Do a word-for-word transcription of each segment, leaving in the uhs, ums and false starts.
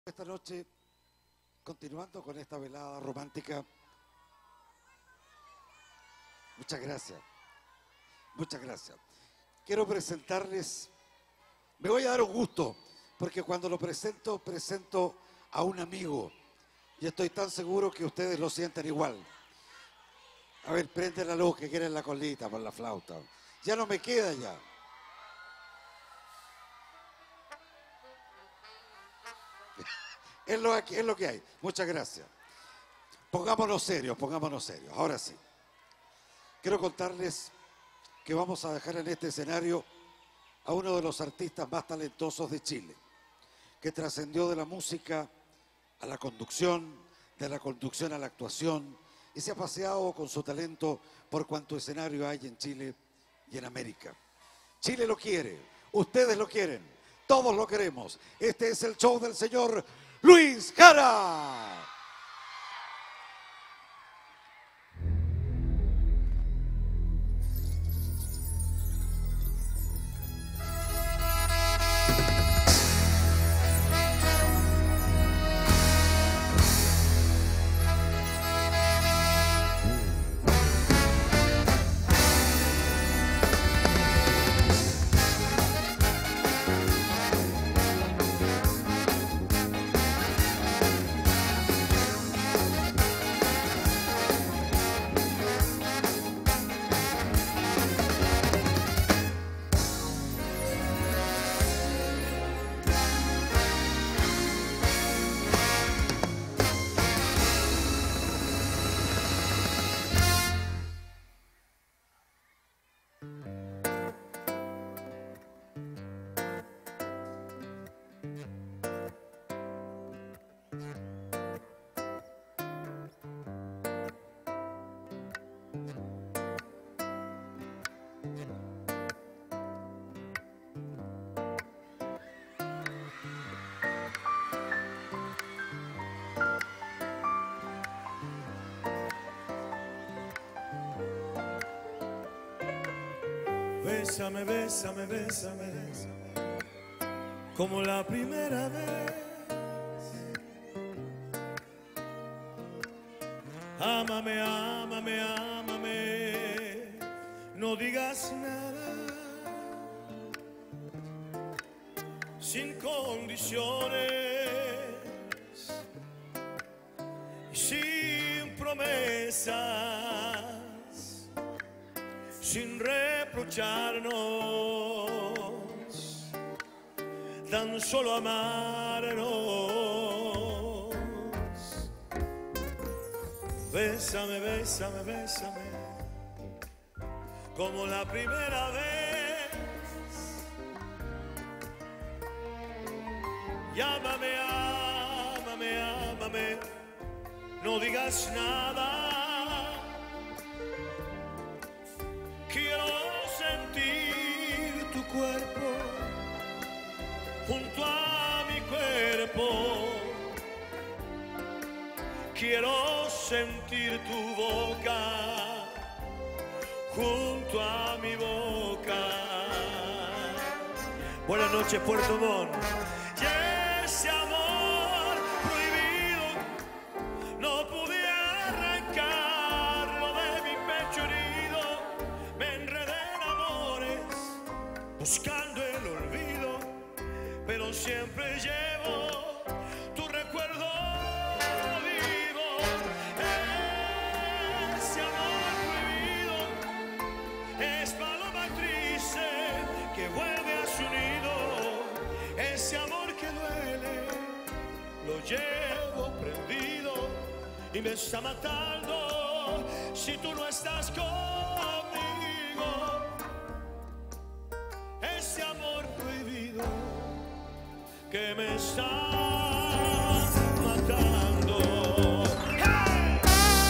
Esta noche, continuando con esta velada romántica, muchas gracias, muchas gracias. Quiero presentarles, me voy a dar un gusto, porque cuando lo presento, presento a un amigo, y estoy tan seguro que ustedes lo sienten igual. A ver, prende la luz que quieren la colita por la flauta. Ya no me queda ya. Es lo, es lo que hay. Muchas gracias. Pongámonos serios, pongámonos serios. Ahora sí. Quiero contarles que vamos a dejar en este escenario a uno de los artistas más talentosos de Chile, que trascendió de la música a la conducción, de la conducción a la actuación, y se ha paseado con su talento por cuanto escenario hay en Chile y en América. Chile lo quiere, ustedes lo quieren, todos lo queremos. Este es el show del señor Luis Jara. Bésame, bésame, bésame, bésame, como la primera vez. Ámame, ámame, ámame, no digas nada, sin condiciones, sin promesas, sin reprocharnos, tan solo amarnos. Bésame, bésame, bésame, como la primera vez. Llámame, ámame, ámame, no digas nada. Quiero sentir tu cuerpo junto a mi cuerpo. Quiero sentir tu boca junto a mi boca. Buenas noches, Puerto Montt. Y ese amor prohibido no pude arrancarlo de mi pecho herido. Me enredé en amores buscando el olvido, pero siempre llevo tu recuerdo vivo. Ese amor prohibido es paloma triste que vuelve a su nido. Ese amor que duele lo llevo prendido y me está matando si tú no estás conmigo. Ese amor prohibido que me está matando. ¡Hey!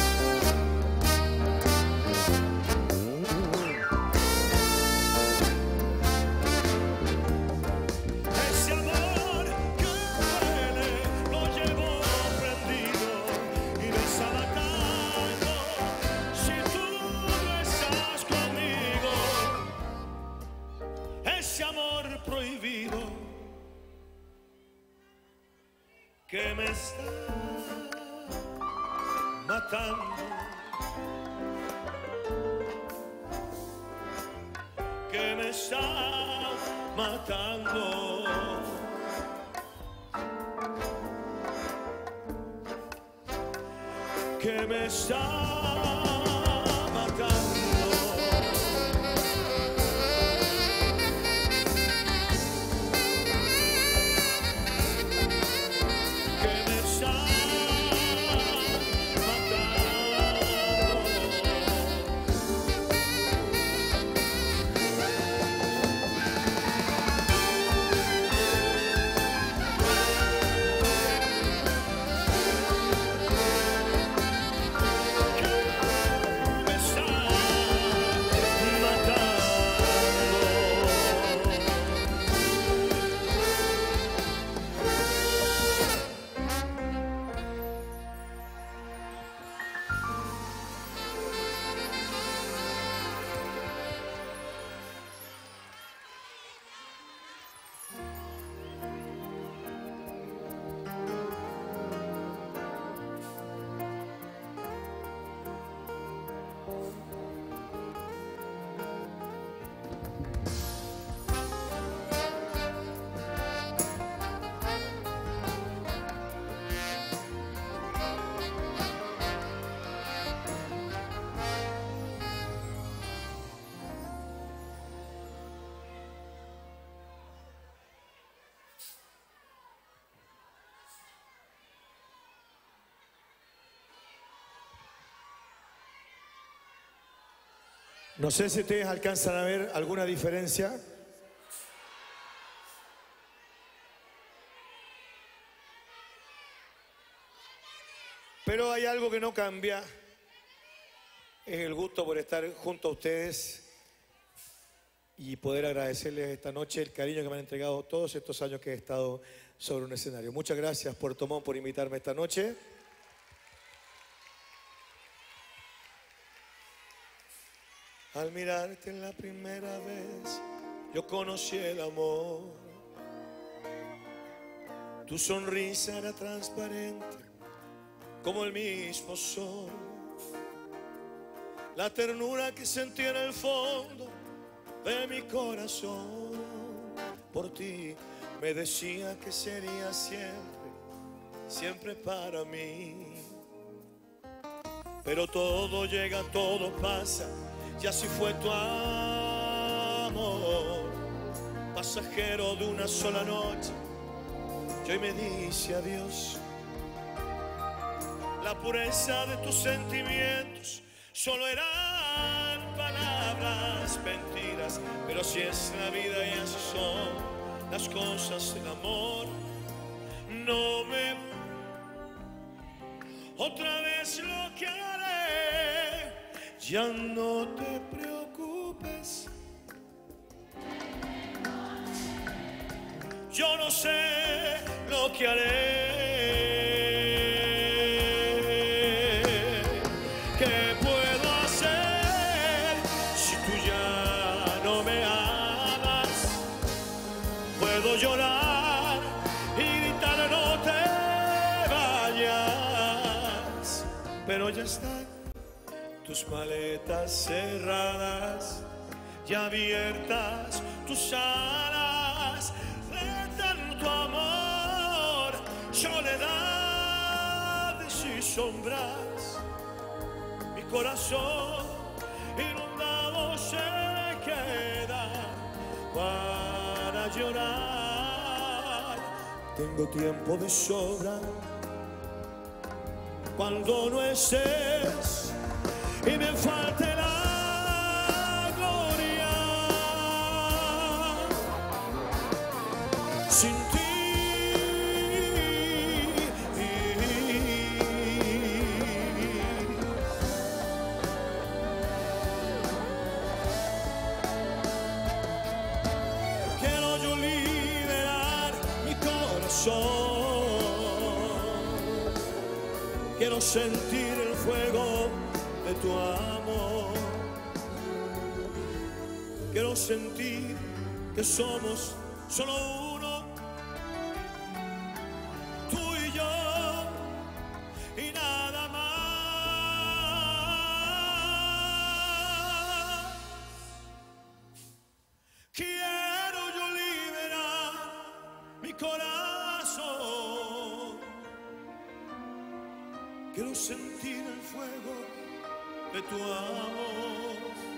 Ese amor que duele lo llevo prendido y me está matando si tú no estás conmigo. Ese amor prohibido que me está matando, que me está matando, que me está matando. No sé si ustedes alcanzan a ver alguna diferencia. Pero hay algo que no cambia. Es el gusto por estar junto a ustedes y poder agradecerles esta noche el cariño que me han entregado todos estos años que he estado sobre un escenario. Muchas gracias, Puerto Montt, por invitarme esta noche. Al mirarte la primera vez, yo conocí el amor. Tu sonrisa era transparente como el mismo sol. La ternura que sentí en el fondo de mi corazón por ti me decía que sería siempre, siempre para mí. Pero todo llega, todo pasa, y así fue tu amor, pasajero de una sola noche, y hoy me dice adiós. La pureza de tus sentimientos solo eran palabras, mentiras, pero si es la vida y así son las cosas del amor. No me... Otra vez lo que haré, ya no te preocupes. Yo no sé lo que haré. ¿Qué puedo hacer si tú ya no me amas? Puedo llorar y gritar no te vayas, pero ya están tus maletas cerradas y abiertas tus alas de tanto amor, soledades y sombras. Mi corazón inundado se queda para llorar. Tengo tiempo de sobra cuando no estés y me falte la gloria. Sin ti quiero yo liberar mi corazón, quiero sentir el fuego de tu amor, quiero sentir que somos solo uno, tú y yo. Quiero sentir el fuego de tu amor.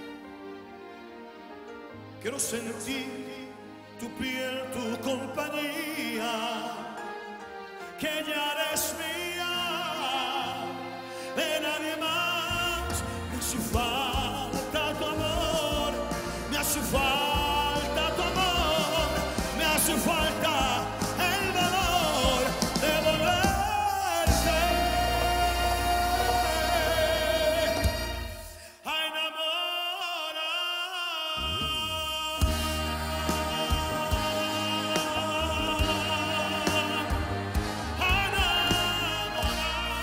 Quiero sentir tu piel, tu compañía, que ya eres mía, de nadie más. Me hace falta tu amor, me hace falta tu amor, me hace falta el valor de volverte a enamorar. A enamorar.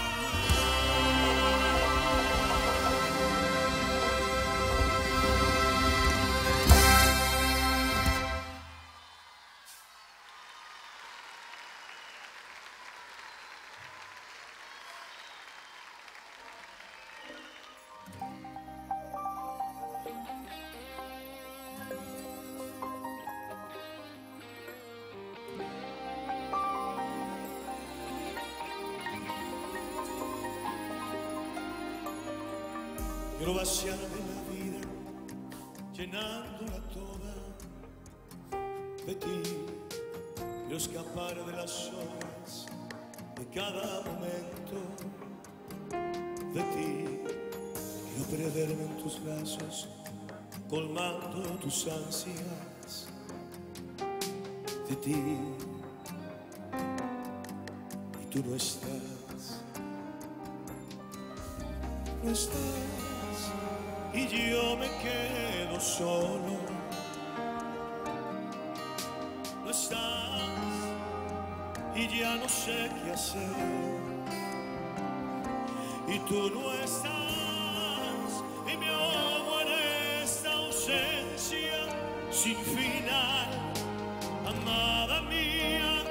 Quiero vaciarme la vida, llenándola toda de ti. Quiero escapar de las horas de cada momento de ti. Quiero perderme en tus brazos, colmando tus ansias de ti. Y tú no estás, no estás. Y yo me quedo solo. No estás y ya no sé qué hacer. Y tú no estás y me ahogo en esta ausencia sin final, amada mía,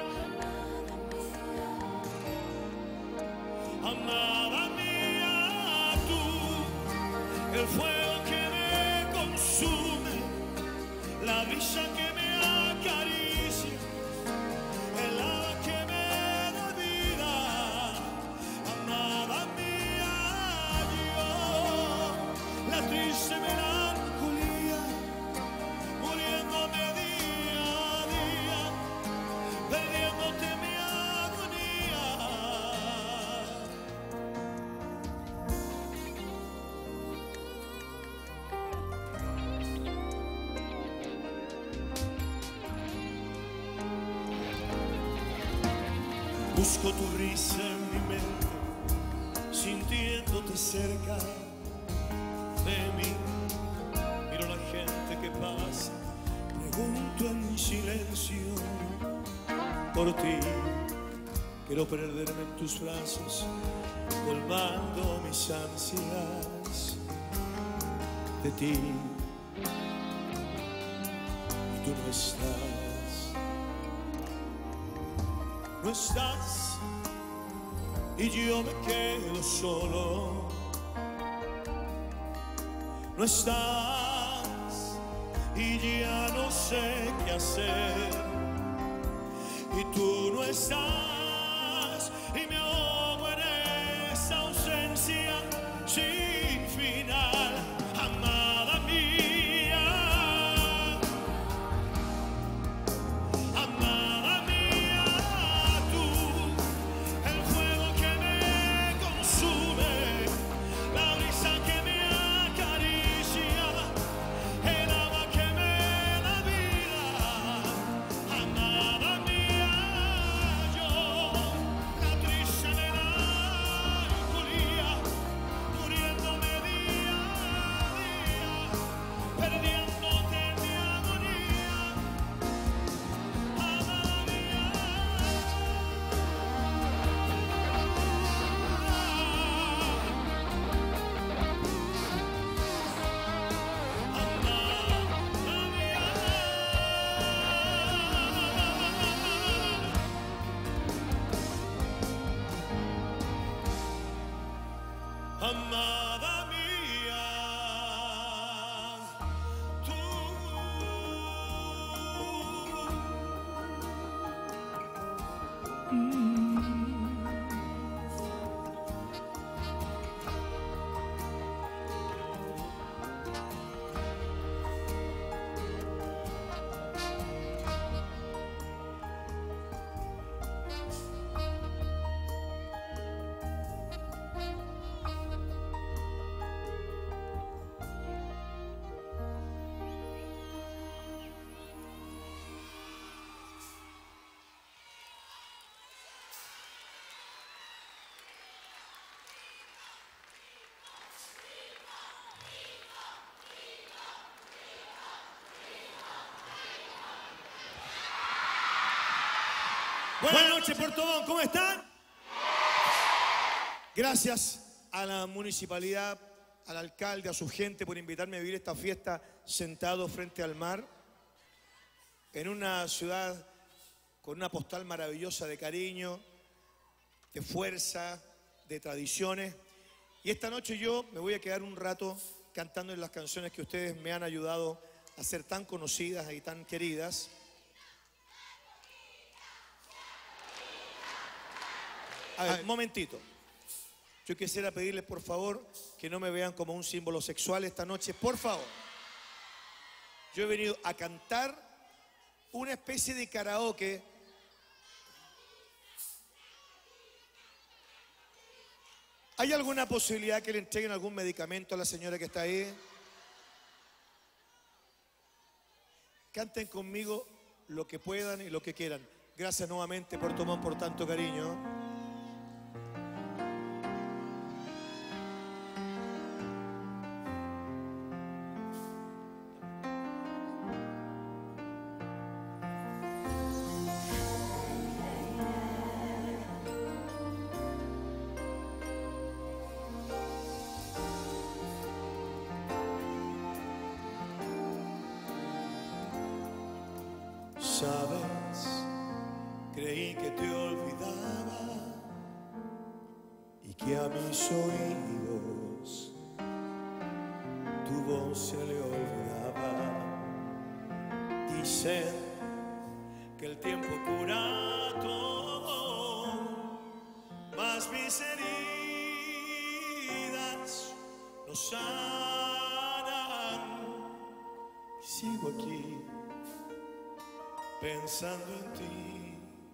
amada mía, tú, el fuego que me consume, la brisa que me acaricia, el agua que me da vida, amada mía, yo, la triste melancolía, muriéndome día a día, perdiéndote mi agonía. Busco tu risa en mi mente, sintiéndote cerca de mí. Miro la gente que pasa, pregunto en silencio por ti. Quiero perderme en tus brazos, colmando mis ansias de ti. Y tú no estás, no estás, y yo me quedo solo. No estás y ya no sé qué hacer. Y tú no estás y me ahogo en esa ausencia sin final, amada mía, amada mía, tú, el fuego que me consume, la brisa que me acaricia, el agua que me da vida, amada mía, yo, la triste melancolía, muriéndome día a día, perdiéndote en mi agonía, amada mía, amada mía, tú. Buenas noches, Puerto Montt, ¿cómo están? Gracias a la municipalidad, al alcalde, a su gente por invitarme a vivir esta fiesta sentado frente al mar, en una ciudad con una postal maravillosa de cariño, de fuerza, de tradiciones. Y esta noche yo me voy a quedar un rato cantando en las canciones que ustedes me han ayudado a ser tan conocidas y tan queridas. A ver, un momentito. Yo quisiera pedirles, por favor, que no me vean como un símbolo sexual esta noche, por favor. Yo he venido a cantar una especie de karaoke. ¿Hay alguna posibilidad que le entreguen algún medicamento a la señora que está ahí? Canten conmigo lo que puedan y lo que quieran. Gracias nuevamente, Puerto Montt, por tanto cariño. Sabes, creí que te olvidaba y que a mis oídos tu voz se le olvidaba. Dicen que el tiempo cura todo, mas mis heridas no sanan. Y sigo aquí pensando en ti.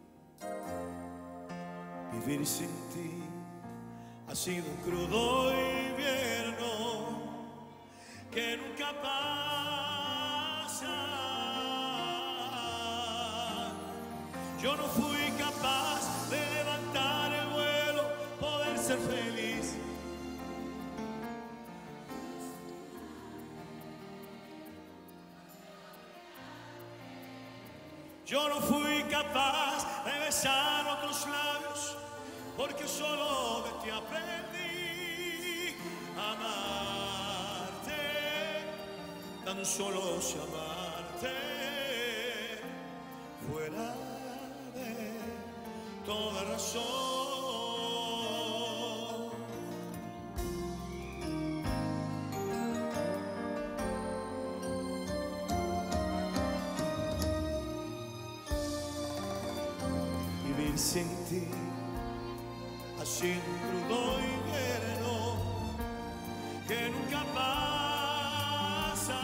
Vivir sin ti ha sido un crudo invierno que nunca pasa. Yo no fui capaz de levantar el vuelo, poder ser feliz. Yo no fui capaz de besar otros labios, porque solo de ti aprendí a amarte, tan solo si amarte fuera de toda razón. Sin ti ha sido un crudo invierno que nunca pasa.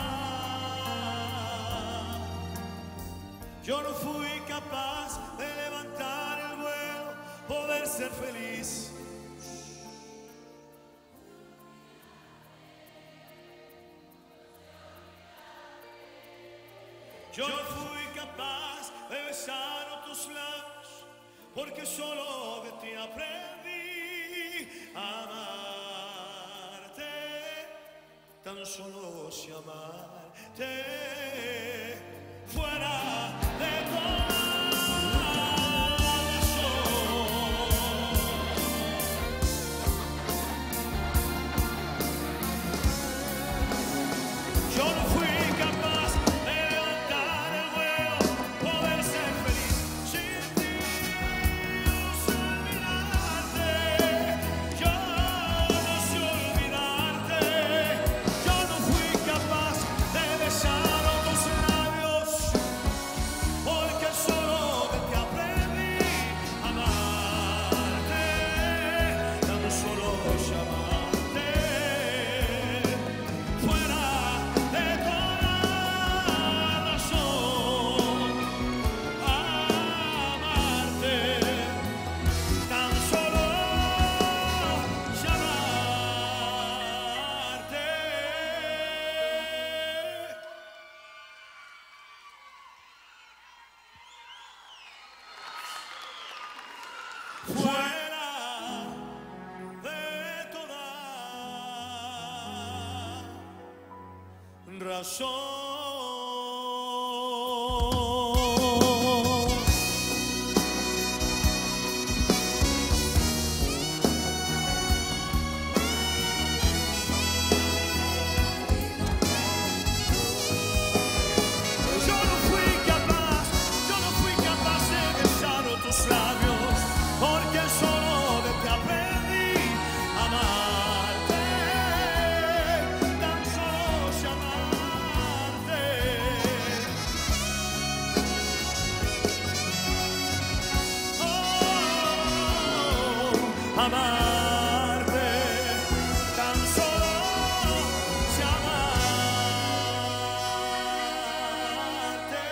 Yo no fui capaz de levantar el vuelo, poder ser feliz. Yo no fui capaz de besar otros labios, porque solo de ti aprendí a amarte, tan solo si amarte fuera de toda yo no fui capaz de levantar el vuelo, poder ser feliz sin ti. Yo no sé olvidarte, yo no sé olvidarte. Yo no fui capaz de besar otros labios, porque solo de ti aprendí a amarte, tan solo si amarte fuera de toda razón. Amarte, tan solo si amarte fuera de toda razón. amarte, tan solo sé amarte.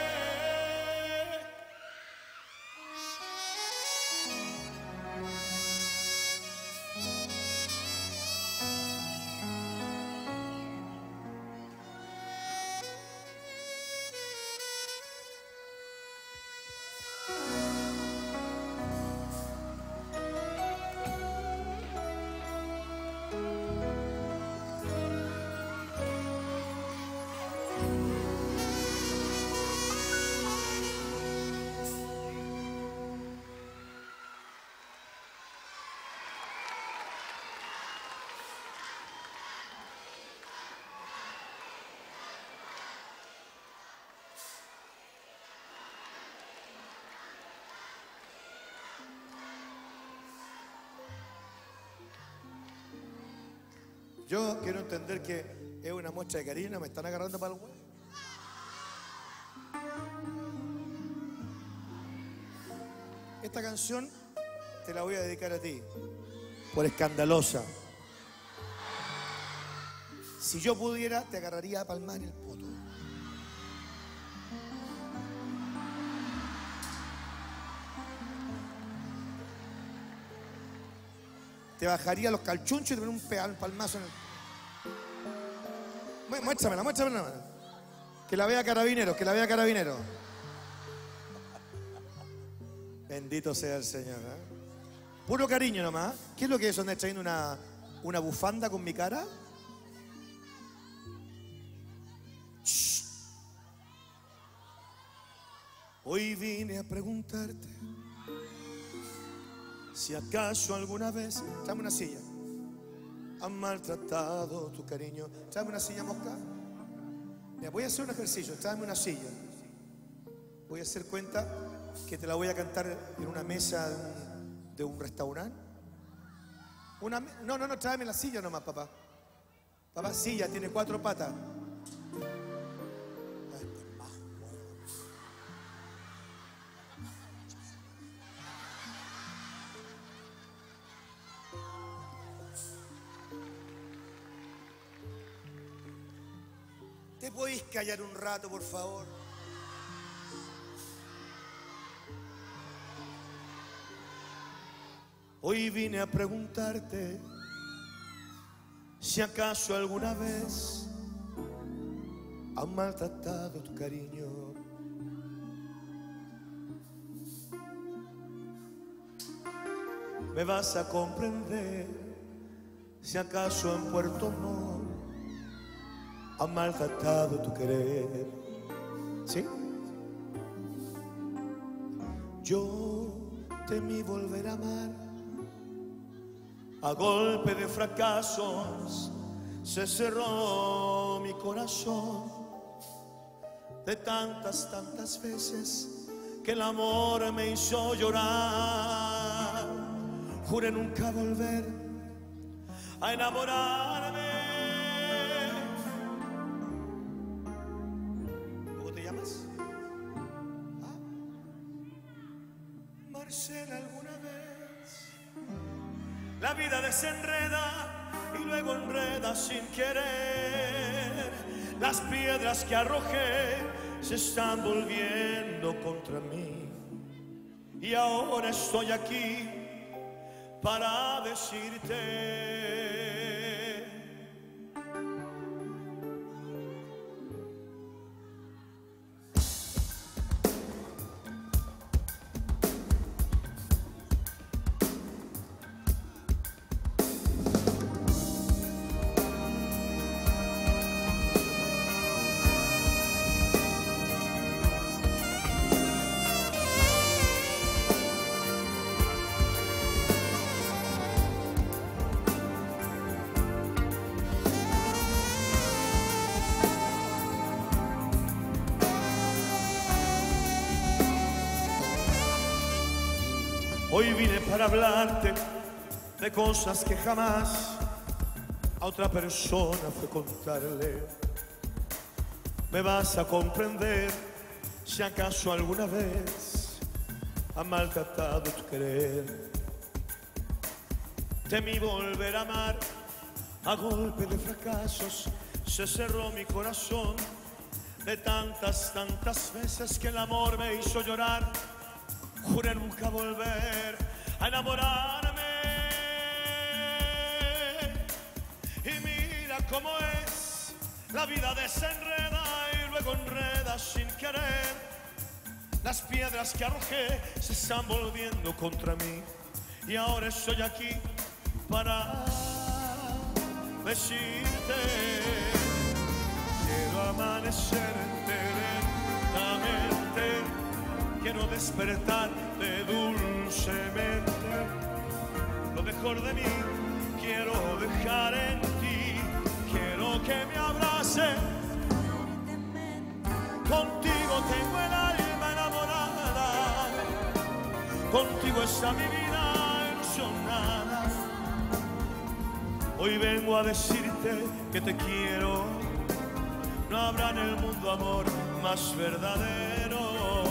Yo quiero entender que es una muestra de cariño, me están agarrando para el huevo. Esta canción te la voy a dedicar a ti, por escandalosa. Si yo pudiera, te agarraría a palmar en el poto. Te bajaría los calchunchos y te ponía un palmazo en el... Muéstramela, muéstramela. Que la vea Carabineros, que la vea Carabineros. Bendito sea el Señor, ¿eh? Puro cariño nomás. ¿Qué es lo que es? ¿Estás trayendo una, una bufanda con mi cara? Shh. Hoy vine a preguntarte si acaso alguna vez, tráeme una silla, han maltratado tu cariño. Tráeme una silla, mosca. Mira, voy a hacer un ejercicio, tráeme una silla. Voy a hacer cuenta que te la voy a cantar en una mesa de un, de un restaurante. Una, no, no, no, tráeme la silla nomás, papá. Papá, silla, tiene cuatro patas. ¿Te podéis callar un rato, por favor? Hoy vine a preguntarte si acaso alguna vez han maltratado tu cariño. Me vas a comprender si acaso en Puerto Montt ha maltratado tu querer. ¿Sí? Yo temí volver a amar. A golpe de fracasos se cerró mi corazón. De tantas, tantas veces que el amor me hizo llorar. Juré nunca volver a enamorarme. Marcela, alguna vez la vida desenreda y luego enreda sin querer. Las piedras que arrojé se están volviendo contra mí y ahora estoy aquí para decirte: hoy vine para hablarte de cosas que jamás a otra persona fue contarle. Me vas a comprender si acaso alguna vez ha maltratado tu querer. temí volver a amar. A golpe de fracasos se cerró mi corazón. De tantas, tantas veces que el amor me hizo llorar, juré nunca volver a enamorarme. Y mira cómo es, la vida desenreda y luego enreda sin querer. Las piedras que arrojé se están volviendo contra mí. Y ahora estoy aquí para decirte: quiero amanecerte lentamente, quiero despertarte dulcemente. Lo mejor de mí quiero dejar en ti, quiero que me abraces. Contigo tengo el alma enamorada, contigo está mi vida ilusionada. Hoy vengo a decirte que te quiero. No habrá en el mundo amor más verdadero.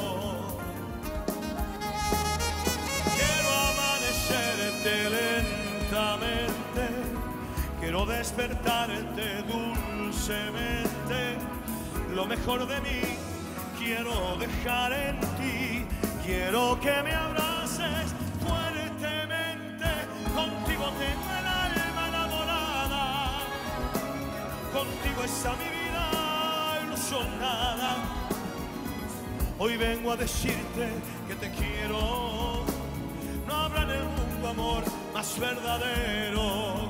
Quiero amanecerte lentamente, quiero despertarte dulcemente. Lo mejor de mí quiero dejar en ti, quiero que me abraces fuertemente. Contigo tengo el alma enamorada, contigo está mi vida ilusionada. Hoy vengo a decirte que te quiero. No habrá en el mundo amor más verdadero.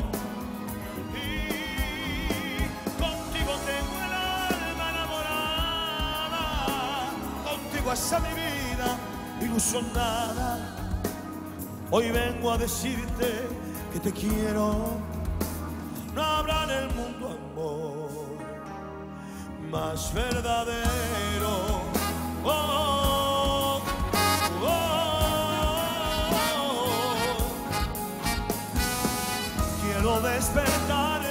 Y contigo tengo el alma enamorada, contigo está mi vida ilusionada. Hoy vengo a decirte que te quiero. No habrá en el mundo amor más verdadero. Oh, oh, oh. Quiero despertarte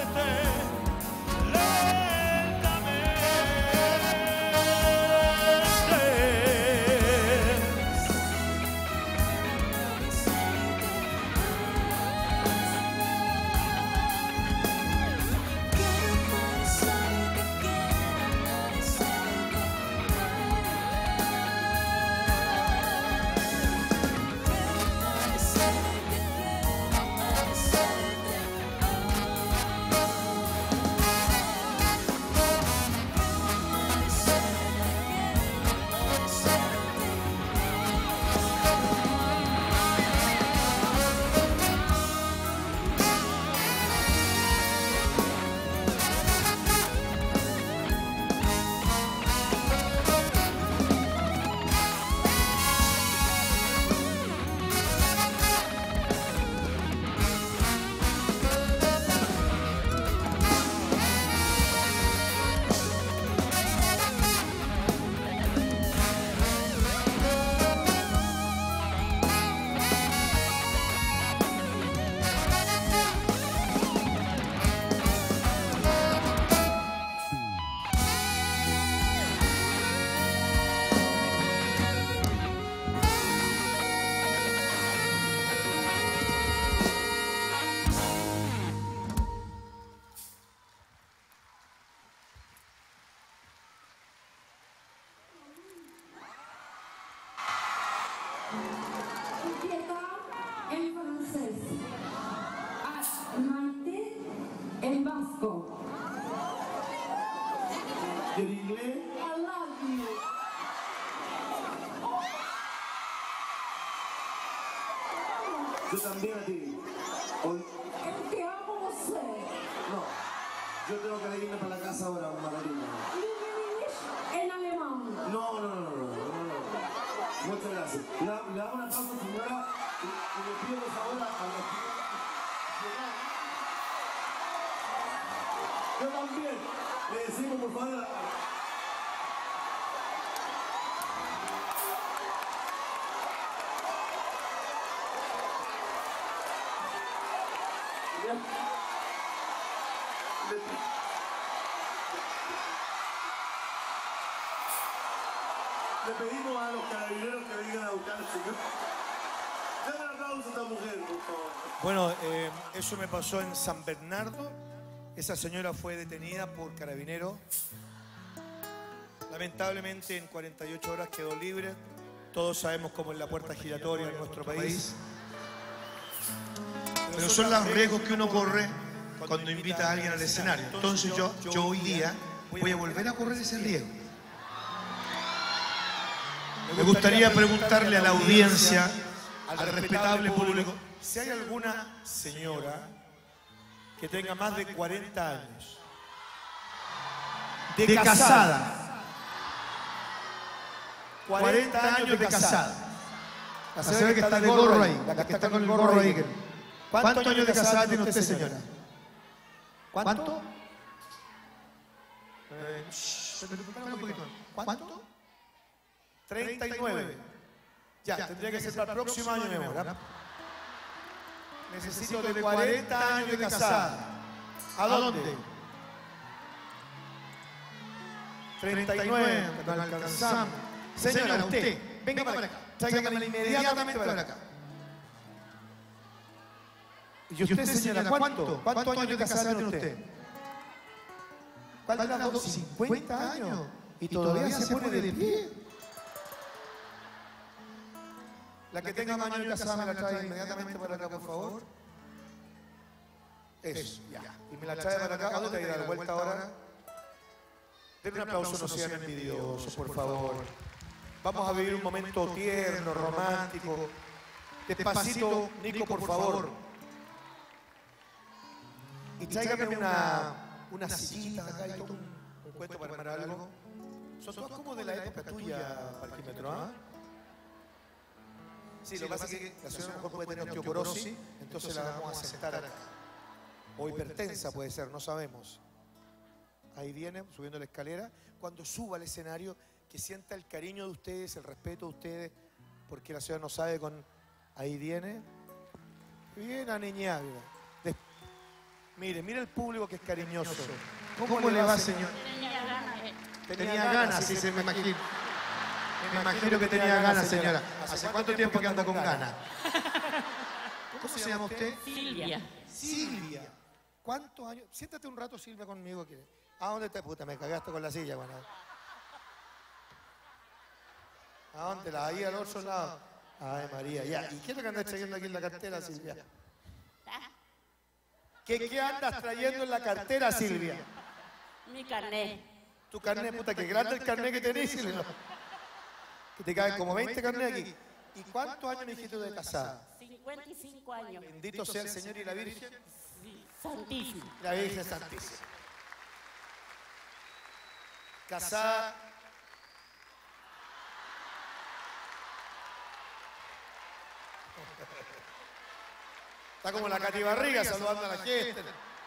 en vasco. ¿Y en inglés? I love you. Yo también a ti. Hoy... Te amo, José. No, yo tengo que irme para la casa ahora, Margarita. En alemán. No, no, no, no, no, no, no. Muchas gracias. Le, le damos una pausa, señora, y, y le pido por favor a la Yo también. Le decimos por favor a la... Le pedimos a los carabineros que vengan a buscar al señor. Denle un aplauso a esta mujer, por favor. Bueno, eh, eso me pasó en San Bernardo. Esa señora fue detenida por carabineros. Lamentablemente en cuarenta y ocho horas quedó libre. Todos sabemos cómo es la puerta giratoria en nuestro país. Pero son los riesgos que uno corre cuando invita a alguien al escenario. Entonces yo, yo hoy día voy a volver a correr ese riesgo. Me gustaría preguntarle a la audiencia, al respetable público, si hay alguna señora que tenga más de cuarenta años, de, de casada, casada. cuarenta años de casada. La señora que está de gorro ahí, la que está con el gorro ahí. ¿Cuántos años de casada tiene usted, señora? ¿Cuánto? Eh, ¿Cuánto? treinta y nueve. Ya, tendría que ser para el próximo año, mi amor. Necesito de cuarenta años de casada. ¿A dónde? treinta y nueve, no alcanzamos. Señora, usted, venga para acá. Tráigamela inmediatamente para acá. ¿Y usted, señora, cuánto? ¿Cuántos años de casada tiene usted? ¿Cuál era? cincuenta años. Y todavía se pone de pie. La que tenga más años de casada me la trae inmediatamente para acá, por favor. Eso, ya. Y me la trae para acá. ¿A dónde hay que dar vuelta ahora? Denme un aplauso, no sean envidiosos, por favor. Vamos a vivir un momento tierno, romántico. Despacito, Nico, por favor. Y tráigame una, una sillita acá y todo un, un cuento para armar algo. Son todas como de la época tuya, Parquímetro, ¿ah? Sí, lo que pasa es que la señora a lo mejor puede tener osteoporosis, entonces la vamos a sentar acá. O hipertensa puede ser, no sabemos. Ahí viene, subiendo la escalera. Cuando suba al escenario, que sienta el cariño de ustedes, el respeto de ustedes, porque la señora no sabe con... Ahí viene. Bien aniñada. Mire, mire el público que es cariñoso. ¿Cómo, ¿Cómo le va, señor? Tenía ganas. Eh. Tenía, tenía ganas, sí, se me imagino. Me imagino que tenía ganas, señora. ¿Hace cuánto tiempo que anda con ganas? ¿Cómo se llama usted? Silvia. Silvia. ¿Cuántos años? Siéntate un rato, Silvia, conmigo. ¿A dónde te puta? Me cagaste con la silla, bueno. ¿A dónde? La ahí al otro lado. Ay, María, ya. ¿Y qué es lo que andas trayendo aquí en la cartera, Silvia? ¿Qué, ¿Qué andas trayendo en la cartera, Silvia? Mi carnet. Tu carnet, puta, qué grande el carnet que tenés, Silvia. Que te caen como veinte carnet aquí. ¿Y cuántos años me dijiste de casada? cincuenta y cinco años. Bendito sea el Señor y la Virgen. Sí, santísima. La Virgen Santísima. Casada. Está como la Cati Barriga saludando a la gente.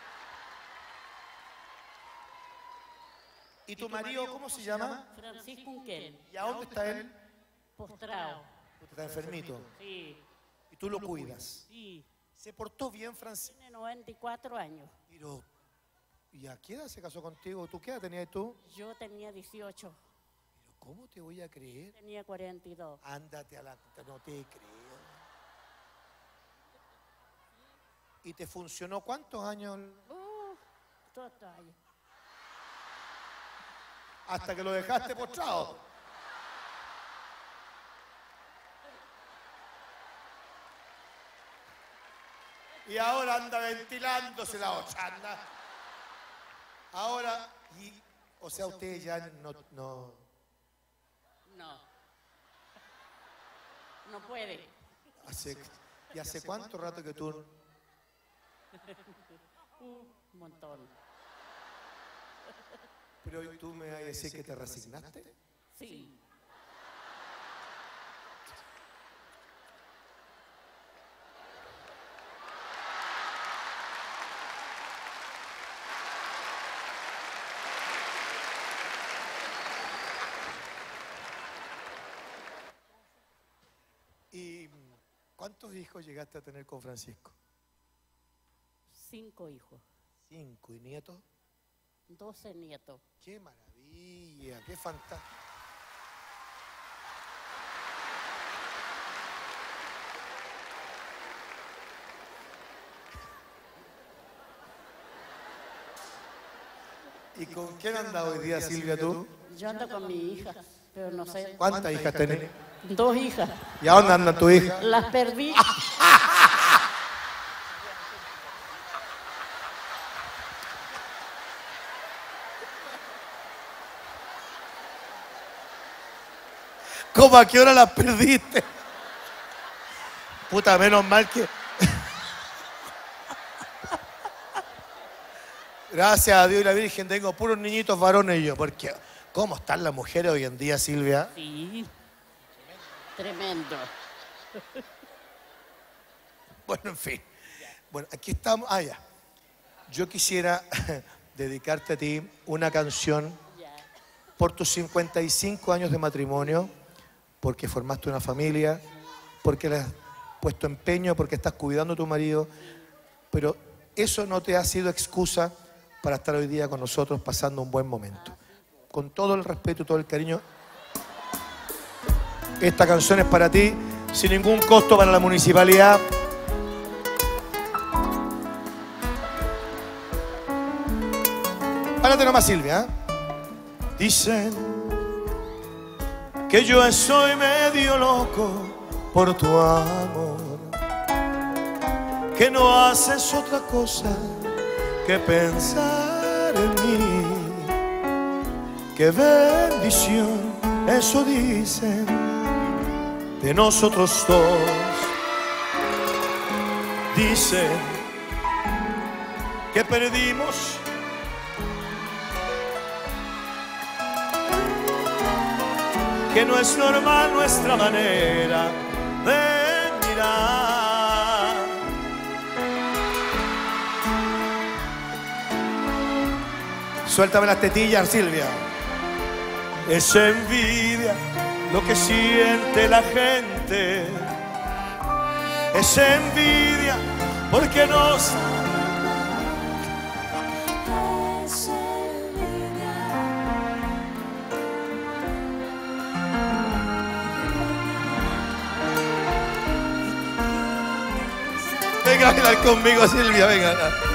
¿Y tu marido cómo se llama? Francisco Unquel. ¿Y a dónde está él? Postrado. Está enfermito. Sí. ¿Y tú lo cuidas? Sí. ¿Se portó bien, Francisco? Tiene noventa y cuatro años. Pero, ¿y a qué edad se casó contigo? ¿Tú qué edad tenías tú? Yo tenía dieciocho. Pero, ¿cómo te voy a creer? Tenía cuarenta y dos. Ándate a la... No te creo. ¿Y te funcionó cuántos años? Uh, todos años. Hasta que lo dejaste postrado. Y ahora anda ventilándose la otra, anda. Ahora, y, o sea, usted ya no, no... No. No puede. Hace, ¿Y hace cuánto rato que tú...? Uh, un montón. Pero tú me vas a decir que te resignaste. Sí. ¿Y cuántos hijos llegaste a tener con Francisco? Cinco hijos. Cinco. ¿Y nietos? Doce nietos. ¡Qué maravilla! ¡Qué fantástico! ¿Y con quién andas hoy día, Silvia, tú? Yo ando con mi hija, pero no sé. ¿Cuántas hijas tenés? Dos hijas. ¿Y a dónde andan tus hijas? Las perdí. ¿Cómo a qué hora las perdiste? Puta, menos mal que... Gracias a Dios y la Virgen tengo puros niñitos varones yo, porque ¿cómo están las mujeres hoy en día, Silvia? Sí. Tremendo. Bueno, en fin. Bueno, aquí estamos. Ah, ya. Yo quisiera dedicarte a ti una canción por tus cincuenta y cinco años de matrimonio, porque formaste una familia, porque le has puesto empeño, porque estás cuidando a tu marido, pero eso no te ha sido excusa para estar hoy día con nosotros pasando un buen momento. Con todo el respeto y todo el cariño, esta canción es para ti, sin ningún costo para la municipalidad. Párate nomás, Silvia. ¿eh? Dicen que yo soy medio loco por tu amor, que no haces otra cosa que pensar en mí. Qué bendición, eso dicen de nosotros dos. Dicen que perdimos que no es normal nuestra manera de mirar. Suéltame las tetillas, Silvia. Es envidia lo que siente la gente. Es envidia porque no sabe. Venga a bailar conmigo, Silvia, venga.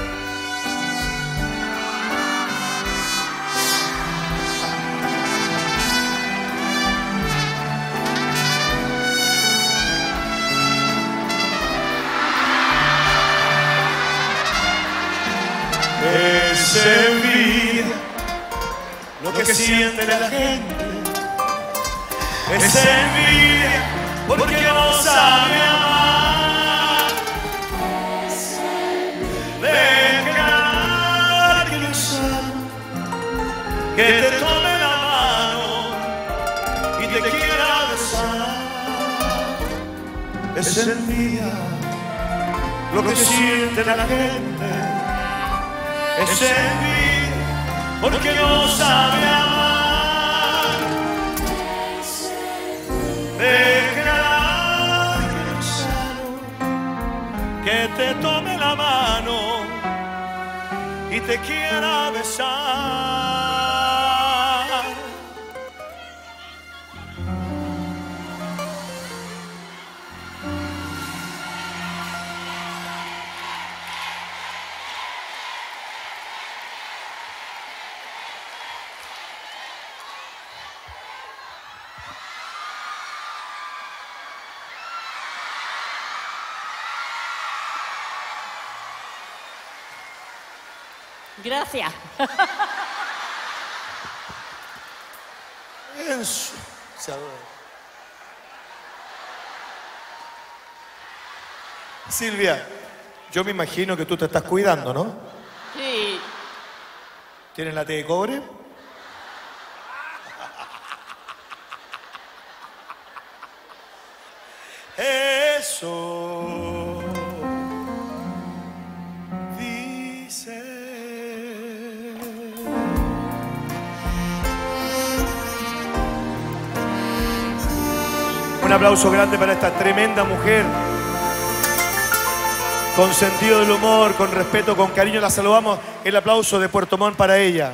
Es envidia lo que siente la gente. Es envidia porque no sabe amar. Dejar que los amo, que te tome la mano y te quiera besar. Es envidia lo que siente la gente. Es envidia porque no sabe amar. Dejar que los amo, que te tome la mano y te quiera besar. Gracias. Eso. Silvia, yo me imagino que tú te estás cuidando, ¿no? Sí. ¿Tienes la T de cobre? Eso dice. Un aplauso grande para esta tremenda mujer. Con sentido del humor, con respeto, con cariño, la saludamos. El aplauso de Puerto Montt para ella.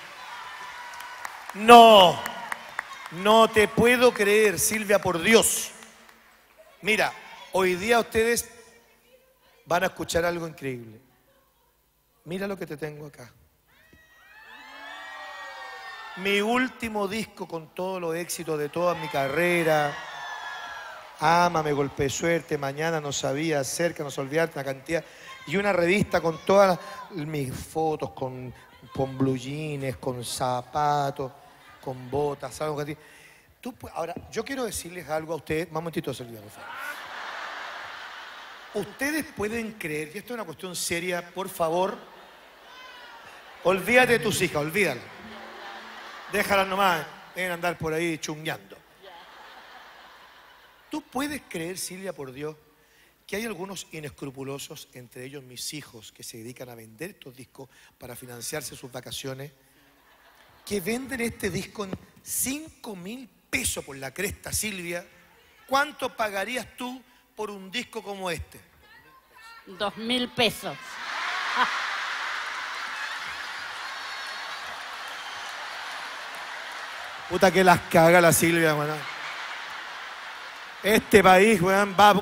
No, no te puedo creer, Silvia, por Dios. Mira, hoy día ustedes van a escuchar algo increíble. Mira lo que te tengo acá. Mi último disco con todos los éxitos de toda mi carrera. Ámame, Golpe de Suerte, Mañana no sabía, Cerca, no se olvidarte, una cantidad. Y una revista con todas mis fotos, con, con blue jeans, con zapatos, con botas, algo así. Tú, ahora, yo quiero decirles algo a ustedes. Un momentito, Silvia, por favor. Ustedes pueden creer, y esto es una cuestión seria, por favor, olvídate de tus hijas, olvídalas. Déjalas nomás, deben andar por ahí chungueando. ¿Tú puedes creer, Silvia, por Dios, que hay algunos inescrupulosos, entre ellos mis hijos, que se dedican a vender estos discos para financiarse sus vacaciones, que venden este disco en cinco mil pesos por la cresta, Silvia? ¿Cuánto pagarías tú por un disco como este? Dos mil pesos. Puta que las caga la Silvia, mano. Este país, weón, va...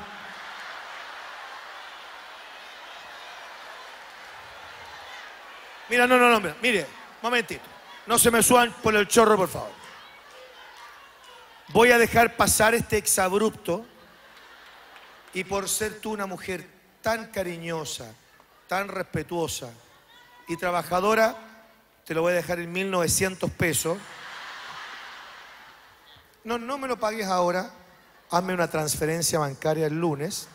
Mira, no, no, no, mira, mire, momentito. No se me suban por el chorro, por favor. Voy a dejar pasar este exabrupto y por ser tú una mujer tan cariñosa, tan respetuosa y trabajadora, te lo voy a dejar en mil novecientos pesos. No, no me lo pagues ahora. Hazme una transferencia bancaria el lunes.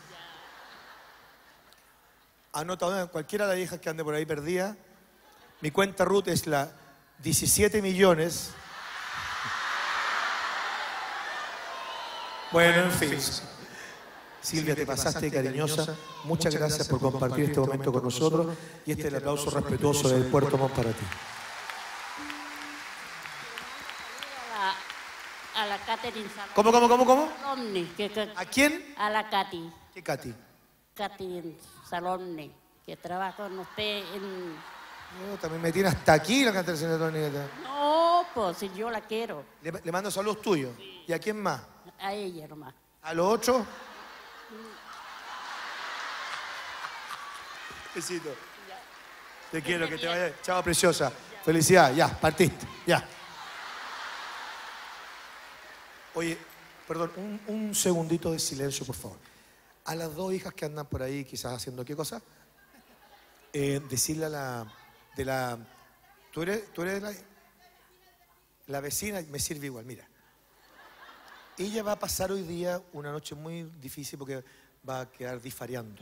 Anota, cualquiera de las hijas que ande por ahí perdida. Mi cuenta RUT es la diecisiete millones. Bueno, en fin. Silvia, te pasaste cariñosa. Muchas gracias por compartir este momento con nosotros. Y este es el aplauso respetuoso del Puerto Montt para ti. A la Catherine Salomne. ¿Cómo, cómo, cómo, cómo? Salomne, que, que, ¿A quién? a la Katy. ¿Qué Katy? Catherine Salomne, que trabaja con usted en... No, también me tiene hasta aquí la Catherine Salomne. No, pues si yo la quiero. Le, le mando saludos tuyos. ¿Y a quién más? A ella nomás. ¿A los ocho? Besito. Te quiero, que te vaya. Chao, preciosa. Felicidad. Ya, partiste. Ya. Oye, perdón, un, un segundito de silencio, por favor. A las dos hijas que andan por ahí, quizás haciendo qué cosa, eh, decirle a la... de la ¿Tú eres, tú eres la, la vecina? Me sirve igual, mira. Ella va a pasar hoy día una noche muy difícil porque va a quedar disfariando.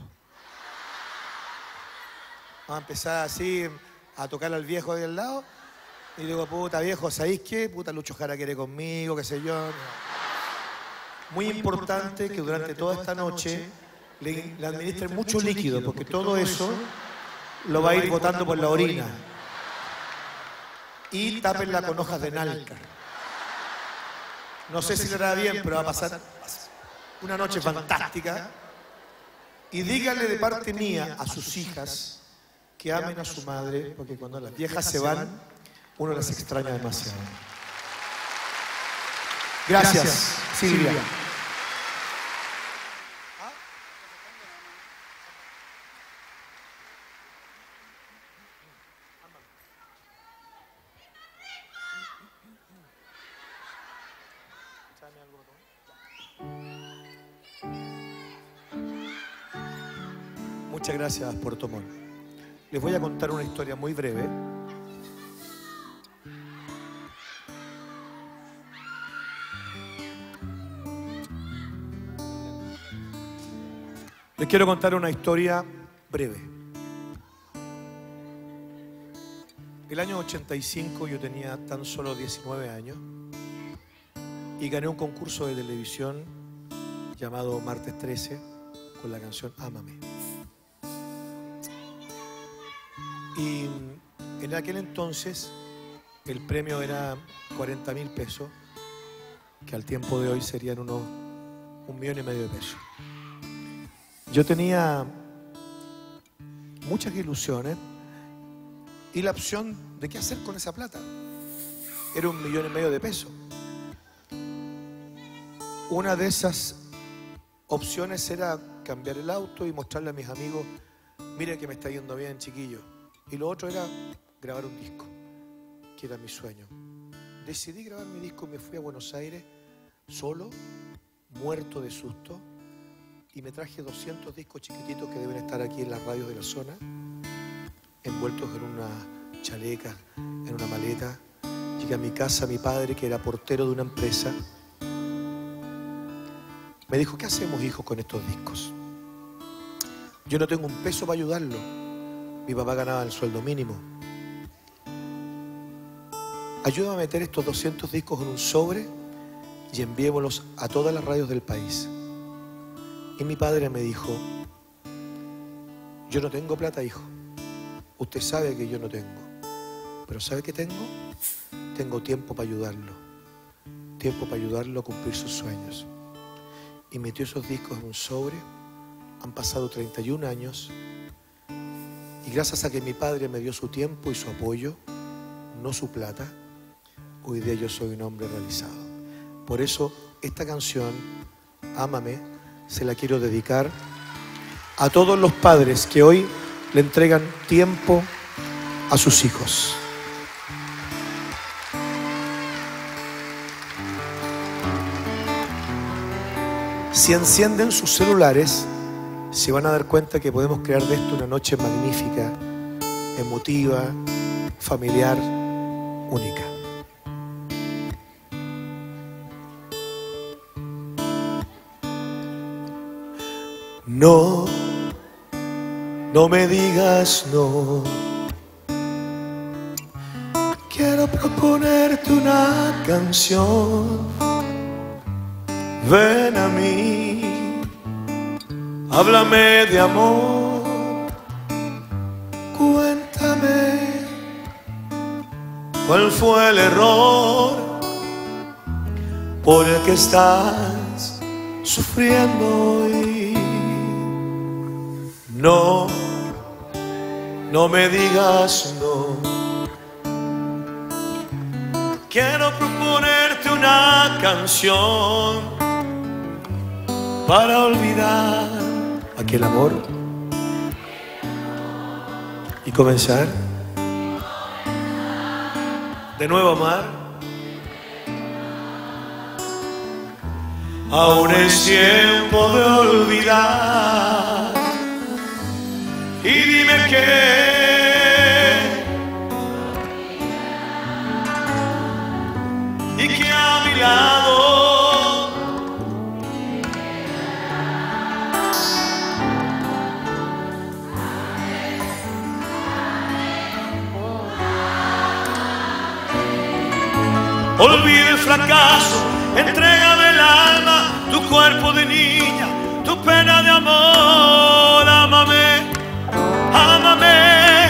Va a empezar así a tocar al viejo de al lado. Y digo, puta viejo, ¿sabéis qué? Puta Lucho Jara quiere conmigo, qué sé yo. Muy importante que durante toda esta noche le, le administren mucho líquido, porque todo eso lo va a ir botando por la orina. Y tápenla con hojas de nalca. No sé si le hará bien, pero va a pasar una noche fantástica. Y díganle de parte mía a sus hijas que amen a su madre, porque cuando las viejas se van, uno las extraña demasiado. Gracias, Silvia. Muchas gracias, Puerto Montt. Les voy a contar una historia muy breve. Les quiero contar una historia breve. El año ochenta y cinco yo tenía tan solo diecinueve años y gané un concurso de televisión llamado Martes trece con la canción Ámame. Y en aquel entonces el premio era cuarenta mil pesos, que al tiempo de hoy serían unos un millón y medio de pesos. Yo tenía muchas ilusiones y la opción de qué hacer con esa plata. Era un millón y medio de pesos. Una de esas opciones era cambiar el auto y mostrarle a mis amigos, miren que me está yendo bien, chiquillo. Y lo otro era grabar un disco, que era mi sueño. decidí grabar mi disco y me fui a Buenos Aires solo, muerto de susto, y me traje doscientos discos chiquititos que deben estar aquí en las radios de la zona, envueltos en una chaleca, en una maleta. Llegué a mi casa, mi padre, que era portero de una empresa, me dijo: ¿qué hacemos, hijo, con estos discos? Yo no tengo un peso para ayudarlo. Mi papá ganaba el sueldo mínimo. Ayúdame a meter estos doscientos discos en un sobre y enviémoslos a todas las radios del país. Y mi padre me dijo: yo no tengo plata, hijo. Usted sabe que yo no tengo. Pero ¿sabe qué tengo? Tengo tiempo para ayudarlo. Tiempo para ayudarlo a cumplir sus sueños. Y metió esos discos en un sobre. Han pasado treinta y un años. Y gracias a que mi padre me dio su tiempo y su apoyo, no su plata, hoy día yo soy un hombre realizado. Por eso esta canción, Ámame, se la quiero dedicar a todos los padres que hoy le entregan tiempo a sus hijos. Si encienden sus celulares, se van a dar cuenta que podemos crear de esto una noche magnífica, emotiva, familiar, única. No, no me digas no. Quiero proponerte una canción. Ven a mí, háblame de amor, cuéntame cuál fue el error por el que estás sufriendo hoy. No, no me digas no. Quiero proponerte una canción para olvidar aquel amor y comenzar de nuevo a amar. Aún es tiempo de olvidar. Y dime qué, y que a mi lado olvide el fracaso, entrégame el alma, tu cuerpo de niña, tu pena de amor. Ámame, ámame.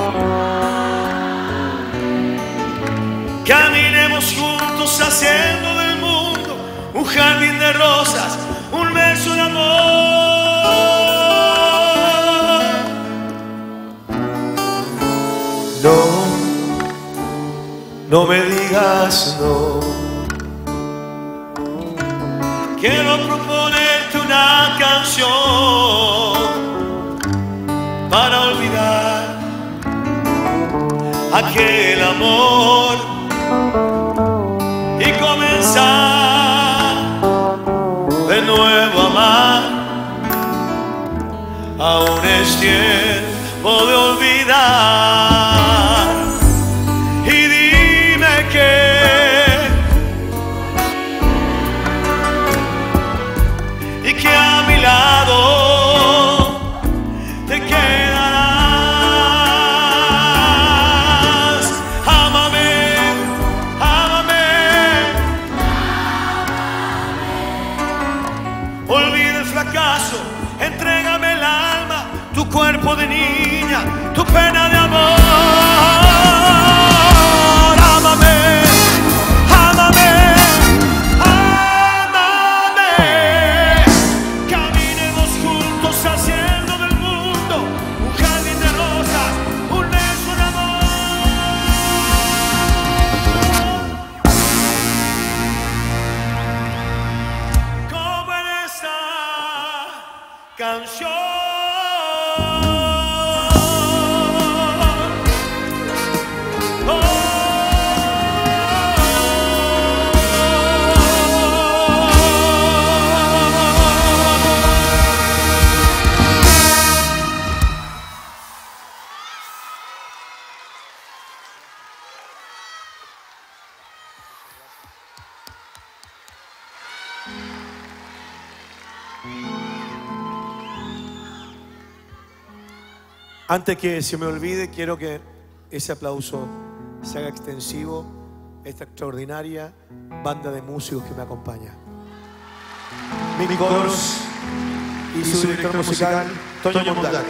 Caminemos juntos haciendo del mundo un jardín de rosas, un beso de amor. No, no me digas no. Quiero proponerte una canción para olvidar aquel amor y comenzar de nuevo a amar. Aún es tiempo de olvidar. Y dime que, y que a mi lado te quedarás. Ámame, ámame. Olvida el fracaso, entrégame el alma, tu cuerpo de niña, tu pena de amor. Ámame, ámame, ámame. Caminemos juntos haciendo del mundo un jardín de rosas, un beso de amor. Como en esta canción. Antes que se me olvide, quiero que ese aplauso se haga extensivo a esta extraordinaria banda de músicos que me acompaña. Mi coros y su director musical, Toño Mundaca.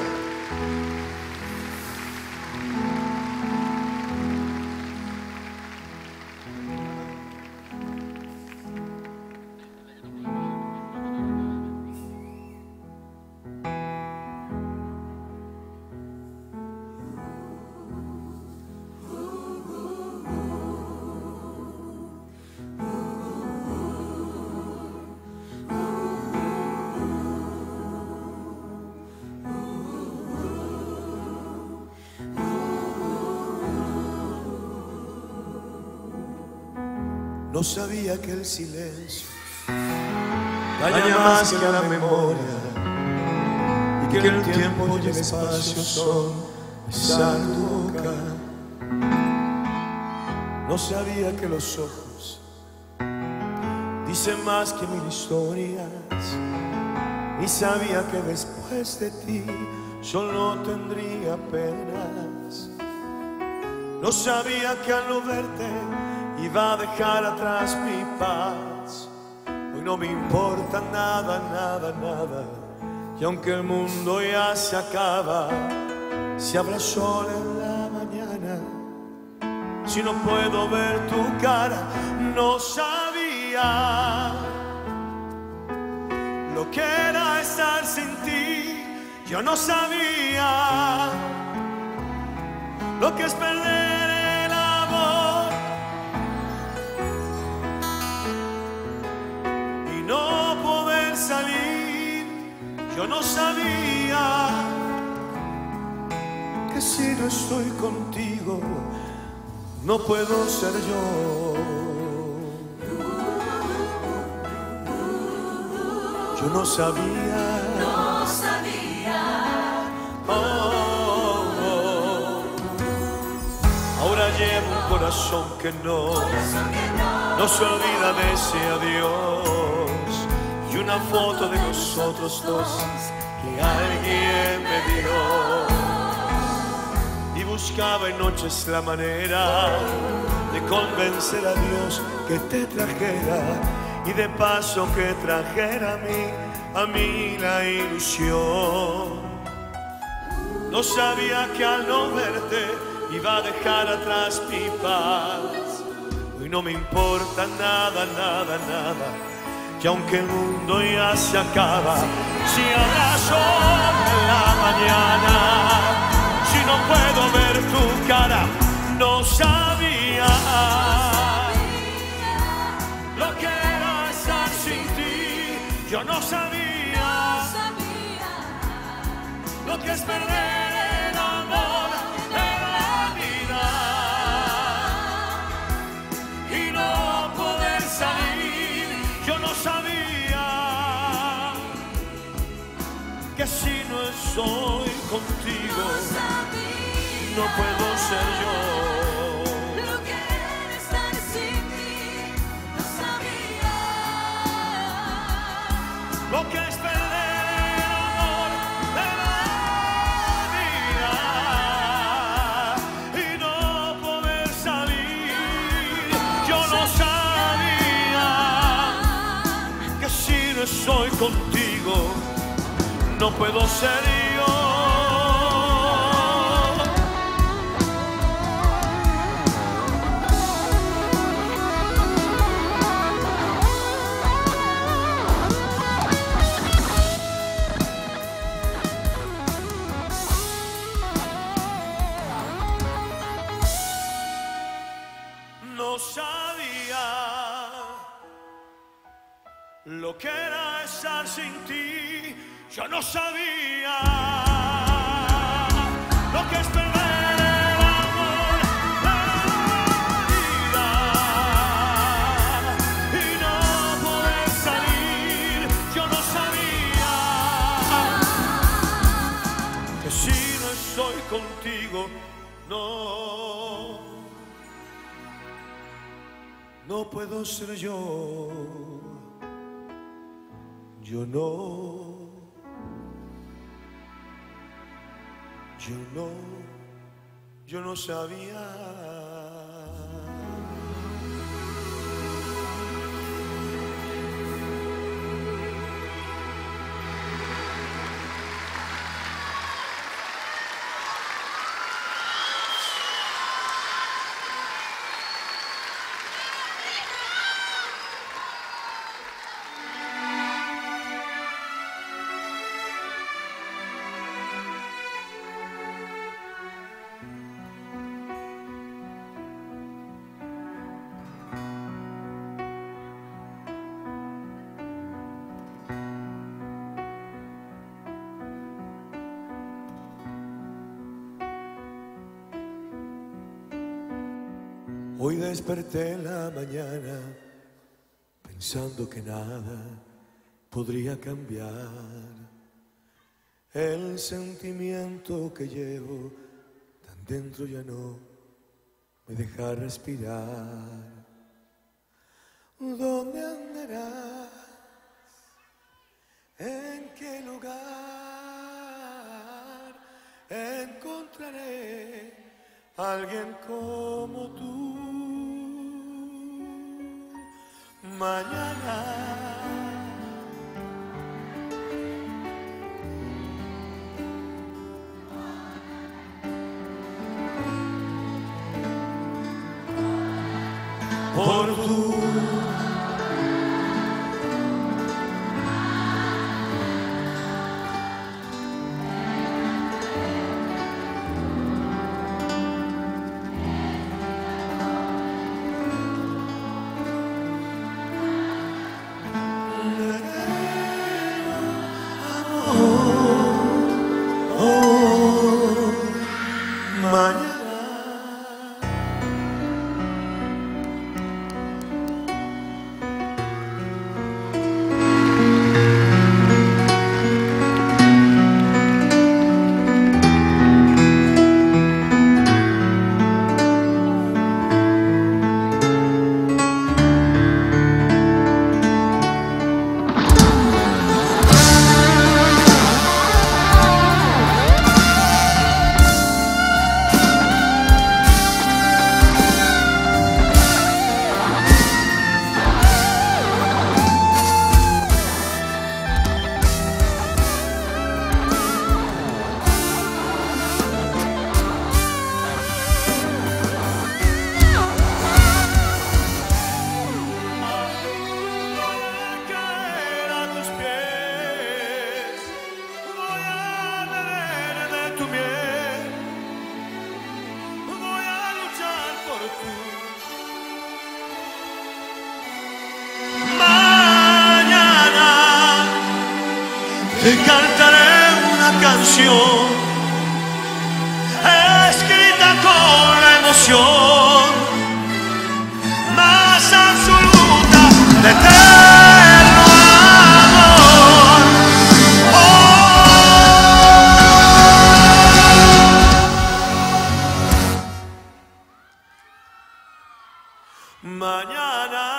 No sabía que el silencio daña más que la memoria y que el tiempo y el espacio son besar tu boca. No sabía que los ojos dicen más que mil historias, ni sabía que después de ti solo tendría penas. No sabía que al no verte iba a dejar atrás mi paz. Hoy no me importa nada, nada, nada. Y aunque el mundo ya se acaba, si habrá sol en la mañana, si no puedo ver tu cara, no sabía lo que era estar sin ti. Yo no sabía lo que es perder el amor y no poder salir. Yo no sabía que si no estoy contigo no puedo ser yo. Yo no sabía, no sabía. oh, oh. Ahora llevo un corazón que no, Corazón que no, no se olvida de ese adiós y una foto de nosotros dos que alguien me dio. Y buscaba en noches la manera de convencer a Dios que te trajera y de paso que trajera a mí, a mí la ilusión. No sabía que al no verte iba a dejar atrás mi paz. Hoy no me importa nada, nada, nada, que aunque el mundo ya se acaba, si habrá sol en la mañana, si no puedo ver tu cara, no sabía lo que era estar sin ti. Yo no sabía lo que es perder el amor en la vida y no poder salir. Yo no sabía que si no estoy contigo no puedo ser yo. lo que era estar sin ti, no sabía. Lo que es perder el amor de la vida y no poder salir. Yo no sabía que si no estoy contigo no puedo ser yo. No sabía lo que era estar sin ti. Yo no sabía lo que es perder el amor de la vida y no poder salir. Yo no sabía que si no estoy contigo, no, no puedo ser yo. Yo no. Yo no, yo no sabía. Hoy desperté en la mañana pensando que nada podría cambiar el sentimiento que llevo tan dentro, ya no me deja respirar. ¿Dónde andarás? ¿En qué lugar encontraré a alguien como tú? Mañana por tu te cantaré una canción escrita con la emoción más absoluta de eterno amor. Oh, mañana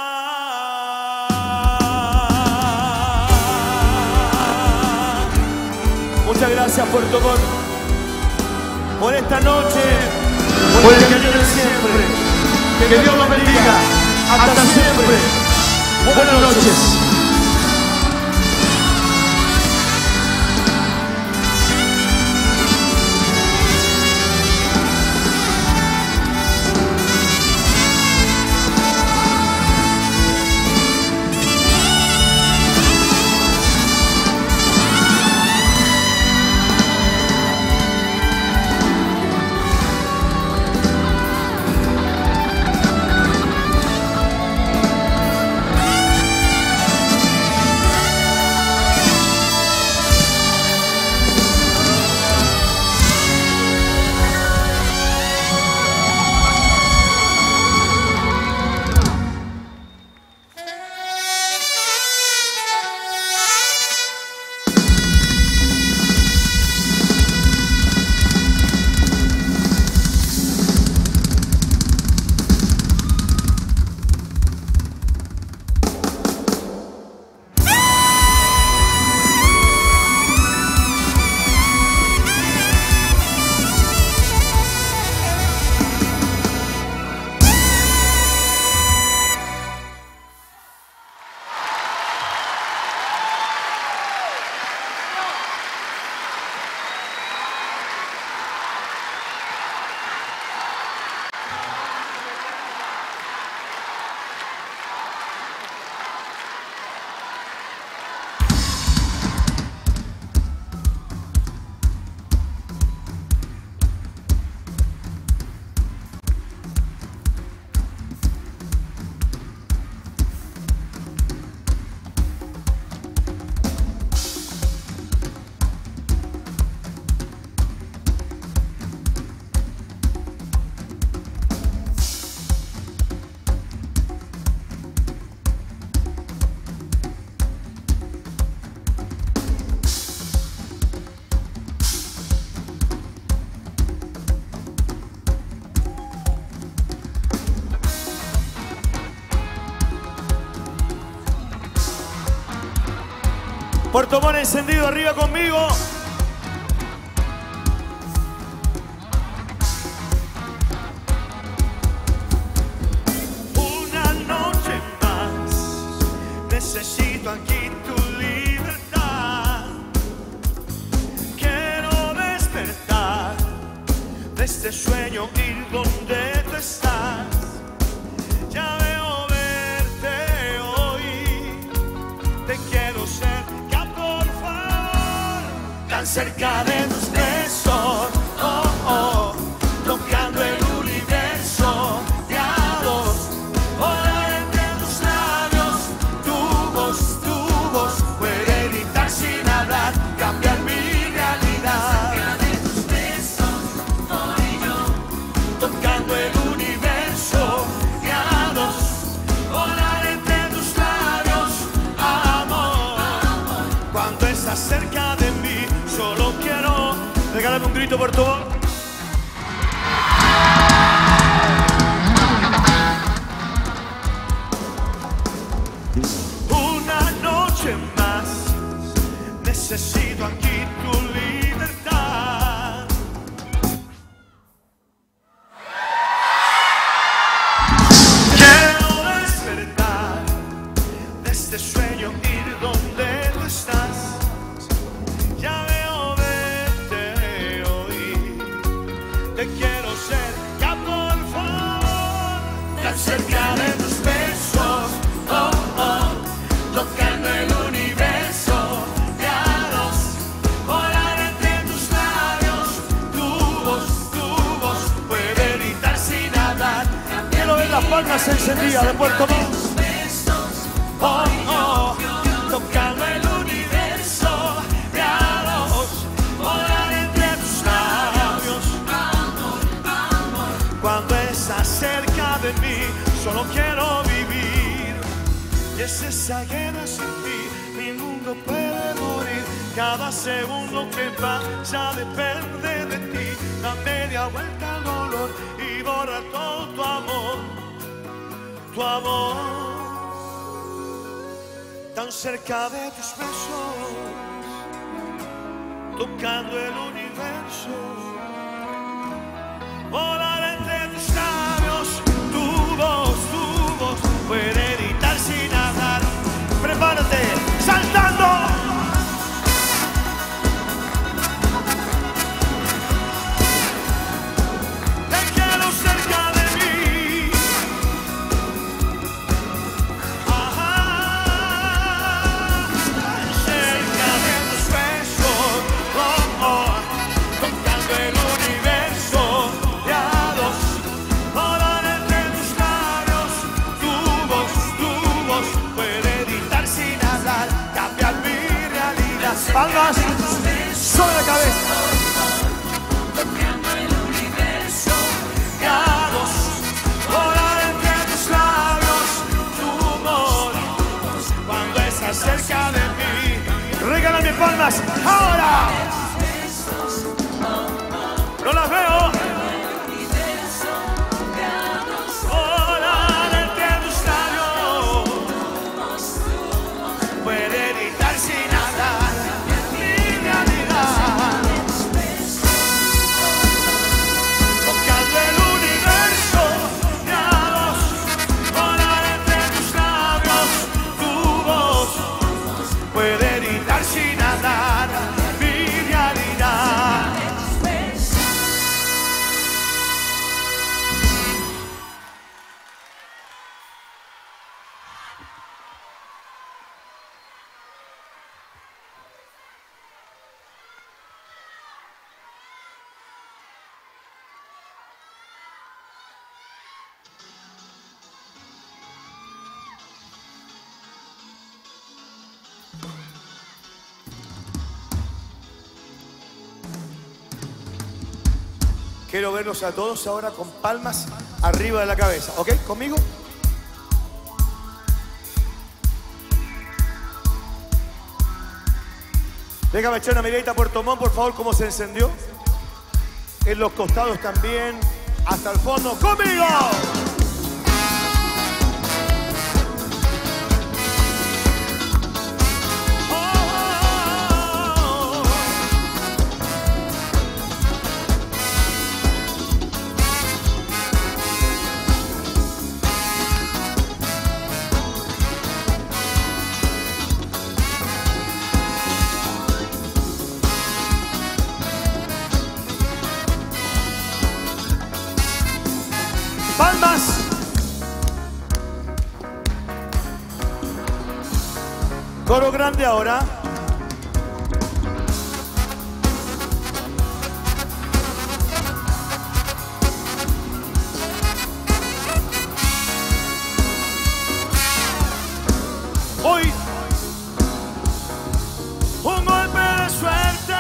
muchas gracias, Puerto Montt, por esta noche, por el cariño de siempre. Que Dios los bendiga. Hasta siempre. Buenas noches. Puerto Montt encendido arriba conmigo. Una noche más, necesito aquí tu libertad. Quiero despertar de este sueño, ir donde tú estás. Ya veo verte hoy, te quiero cerca, por favor, tan cerca de tus besos, oh, oh, tocando el universo de a dos, volar entre tus labios, tu voz, tu voz, puede gritar sin hablar, cambiar mi realidad. Cerca de tus besos, hoy yo, tocando el universo de a dos, volar entre tus labios, amor. Cuando estás cerca de mí, solo quiero regálame un grito por tu voz. Una noche más, necesito aquí tu libertad. Quiero despertar de este sueño, ir donde tú estás. Ya veo verte hoy, te quiero cerca, por favor, tan cerca de tus besos, oh, oh, tocando el universo de a dos, volar entre tus labios, tu voz, tu voz, puede gritar sin hablar. Quiero ver las palmas encendidas de Puerto Montt. Oh, oh, tocando el universo de a dos, volar entre tus labios. Cuando estás cerca de mí, solo quiero vivir. Y es esa guerra sin ti, mi mundo puede morir. Cada segundo que pasa depende de ti. Da media vuelta al dolor y borra todo tu amor, tu amor. Tan cerca de tus besos, tocando el universo, volar entre tus labios, tu voz, tu voz, puede gritar sin hablar. Prepárate, saltando. Te quiero cerca de mí. Cerca de tus besos, oh, oh, tocando el universo de a dos, volar entre tus labios, tu voz, tu voz, puede gritar sin hablar, cambiar mi realidad. Palmas sobre la cabeza. Tocando el universo de a dos, volar entre tus labios, tu voz, cuando estás cerca de mí. Regálame palmas ahora. No las veo. Volar entre tus labios, puede gritar sin hablar mi realidad. Tocando el universo de a dos, volar entre tus labios, tu voz, puede gritar sin hablar mi realidad. Quiero verlos a todos ahora con palmas arriba de la cabeza. ¿Ok? ¿Conmigo? Déjame echar una miradita a Puerto Montt, por favor, cómo se encendió. En los costados también. Hasta el fondo. ¡Conmigo! Oh, Palmas. Coro grande ahora. Hoy un golpe de suerte,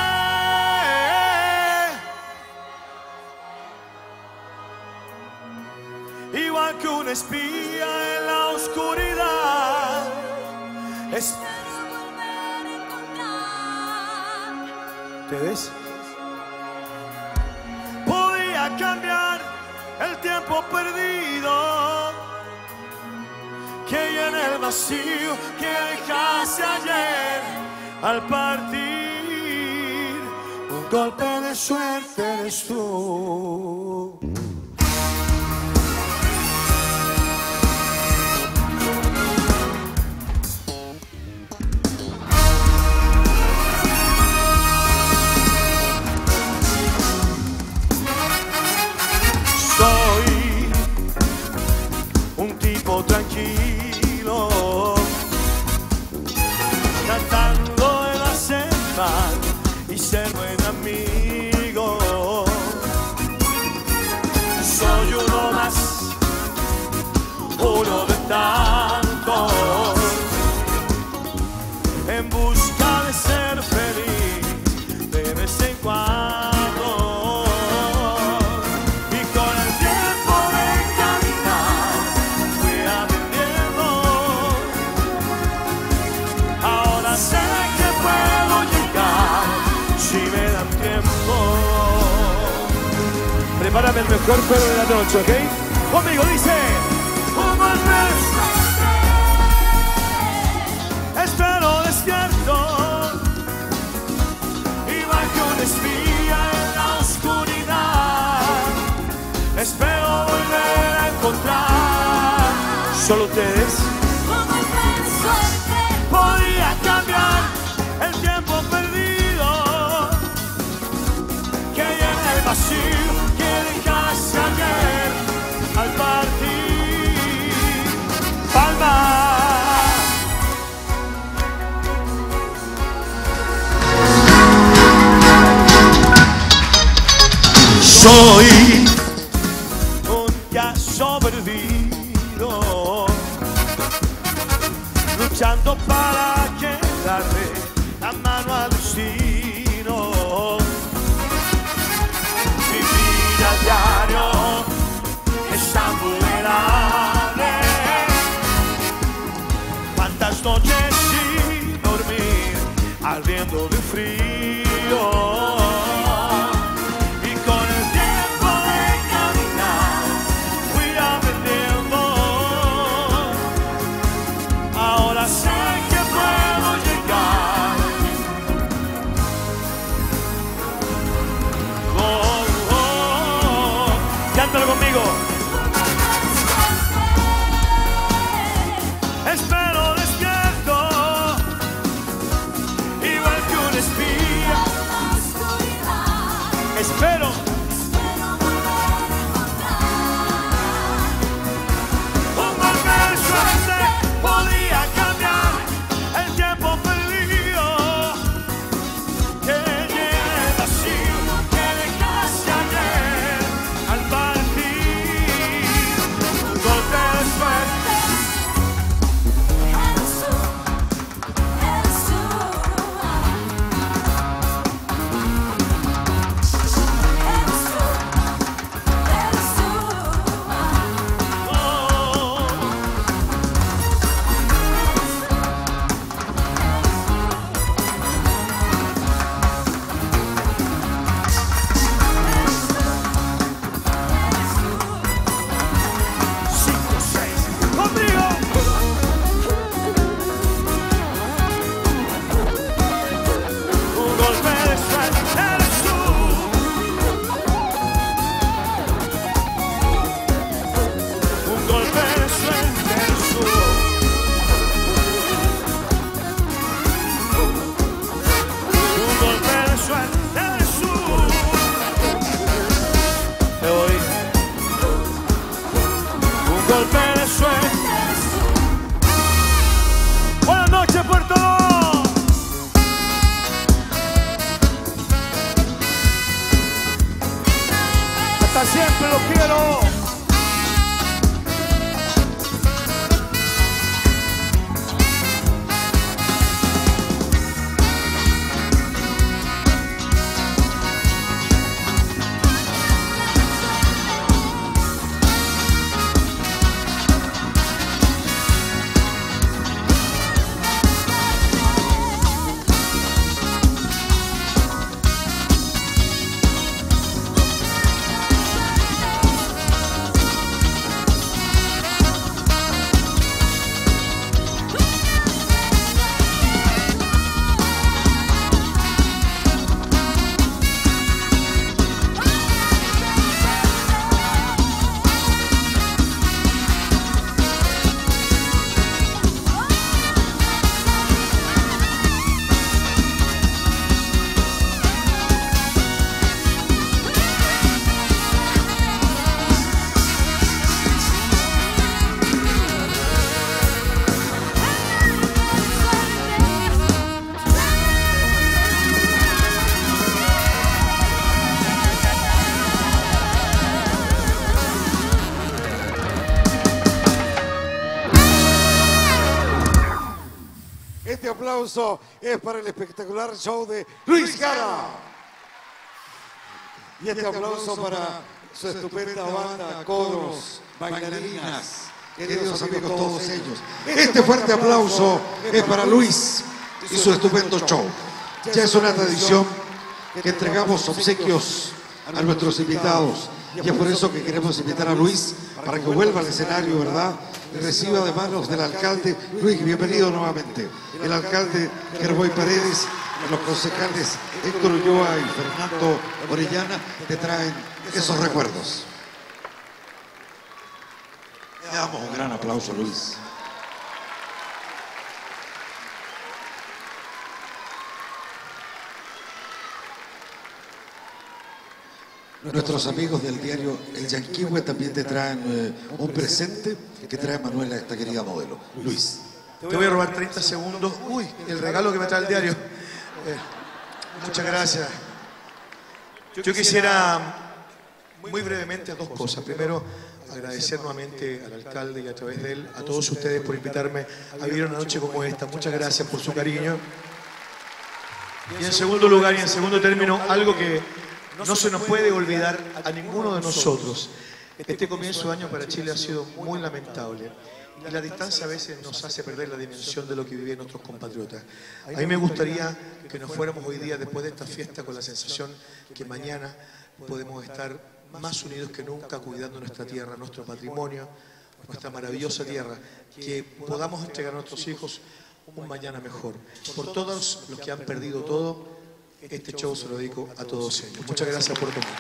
igual que un espía en la oscuridad. Es... ¿Te ves? Podía cambiar el tiempo perdido que llena el vacío que dejaste ayer al partir. Un golpe de suerte eres tú. Soy un tipo tranquilo, tratando de no hacer mal y ser buen amigo. Soy uno más, uno de tantos, en busca de ser feliz de vez en cuando. Prepárame el mejor pelo de la noche, ¿ok? Conmigo dice: un golpe de suerte, espero despierto, igual que un espía en la oscuridad. Espero volver a encontrar solo ustedes. Un golpe de suerte, Podría cambiar el tiempo perdido que llena el vacío que dejaste ayer al partir. Palmas. Soy un caso perdido, luchando para quedarle la mano al destino. Vivir a diario es tan vulnerable. Cuántas noches sin dormir, ardiendo de frío. Y con el tiempo de caminar fui aprendiendo. Ahora sé que puedo llegar Hasta siempre, los quiero. Este aplauso es para el espectacular show de Luis Jara. Y este aplauso para su estupenda banda, coros, bailarinas, queridos amigos todos ellos. Este fuerte aplauso es para Luis y su estupendo show. Ya es una tradición que entregamos obsequios a nuestros invitados. Y es por eso que queremos invitar a Luis para que vuelva al escenario, ¿verdad? Y reciba de manos del alcalde. Luis, bienvenido nuevamente. El alcalde Gerboy Paredes, los concejales Héctor Ulloa y Fernando Orellana te traen esos recuerdos. Le damos un gran aplauso, Luis. Nuestros amigos del diario El Yanquihue también te traen eh, un presente que trae Manuela, esta querida modelo. Luis. Te voy a robar treinta segundos. Uy, el regalo que me trae el diario. Eh, muchas gracias. Yo quisiera muy brevemente dos cosas. Primero, agradecer nuevamente al alcalde y a través de él, a todos ustedes por invitarme a vivir una noche como esta. Muchas gracias por su cariño. Y en segundo lugar y en segundo término, algo que no se nos puede olvidar a ninguno de nosotros. Este comienzo de año para Chile ha sido muy lamentable. Y la distancia a veces nos hace perder la dimensión de lo que viven nuestros compatriotas. A mí me gustaría que nos fuéramos hoy día, después de esta fiesta, con la sensación que mañana podemos estar más unidos que nunca, cuidando nuestra tierra, nuestro patrimonio, nuestra maravillosa tierra, que podamos entregar a nuestros hijos un mañana mejor. Por todos los que han perdido todo, este show se lo dedico a todos ellos. Muchas gracias por venir.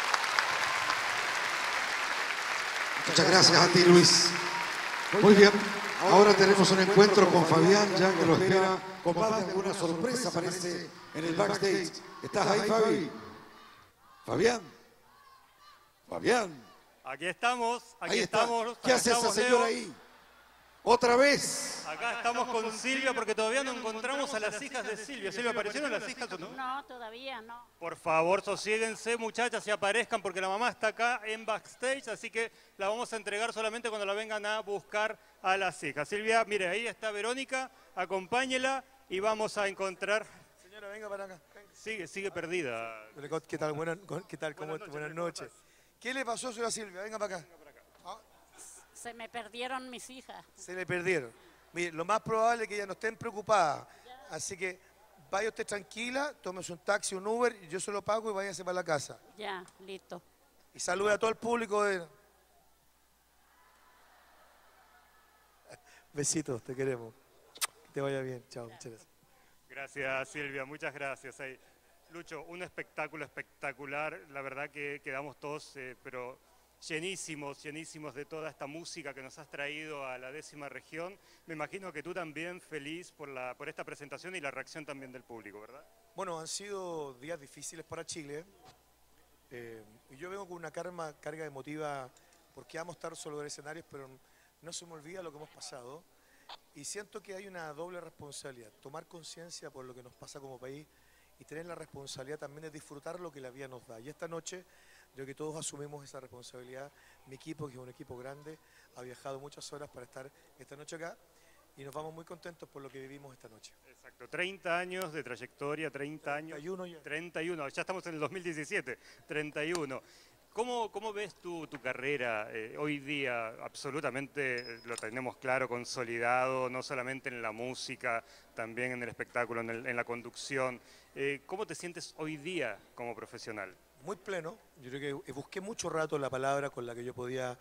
Muchas gracias a ti, Luis. Muy bien, ahora tenemos un encuentro con Fabián, ya que lo espera. Compadre, alguna sorpresa aparece en el backstage. ¿Estás ahí, Fabi? Fabián. Fabián. Aquí estamos, aquí Ahí está. estamos. ¿Qué hace esa estamos, señora Leo. ahí? ¿Otra vez? Acá estamos con Silvia porque todavía no encontramos a las hijas de Silvia. Silvia, ¿aparecieron las hijas o no? No, todavía no. Por favor, sosiéguense, muchachas, y aparezcan porque la mamá está acá en backstage, así que la vamos a entregar solamente cuando la vengan a buscar a las hijas. Silvia, mire, ahí está Verónica, acompáñela y vamos a encontrar... Señora, venga para acá. Venga. Sigue, sigue perdida. ¿Qué tal? Buenas, ¿qué tal? ¿Cómo, Buenas noches, buenas ¿cómo noches. ¿Qué le pasó, señora Silvia? Venga para acá. Se me perdieron mis hijas. Se le perdieron. Mire, lo más probable es que ellas no estén preocupadas. Así que vaya usted tranquila, tómese un taxi, un Uber, y yo se lo pago y váyase para la casa. Ya, listo. Y salude a todo el público. De... Besitos, te queremos. Que te vaya bien. Chao, muchas gracias. Gracias, Silvia, muchas gracias. Ahí. Lucho, un espectáculo espectacular. La verdad que quedamos todos, eh, pero llenísimos, llenísimos de toda esta música que nos has traído a la décima región. Me imagino que tú también feliz por, la, por esta presentación y la reacción también del público, ¿verdad? Bueno, han sido días difíciles para Chile. Eh, y yo vengo con una carga, carga emotiva porque vamos a estar sobre los escenarios, pero no se me olvida lo que hemos pasado. Y siento que hay una doble responsabilidad. Tomar conciencia por lo que nos pasa como país y tener la responsabilidad también de disfrutar lo que la vida nos da. Y esta noche Creo que todos asumimos esa responsabilidad. Mi equipo, que es un equipo grande, ha viajado muchas horas para estar esta noche acá y nos vamos muy contentos por lo que vivimos esta noche. Exacto, treinta años de trayectoria, treinta años. treinta y uno ya. treinta y uno, ya estamos en el dos mil diecisiete, treinta y uno. ¿Cómo, cómo ves tu, tu carrera eh, hoy día? Absolutamente lo tenemos claro, consolidado, no solamente en la música, también en el espectáculo, en, el- en la conducción. Eh, ¿Cómo te sientes hoy día como profesional? Muy pleno. Yo creo que busqué mucho rato la palabra con la que yo podía,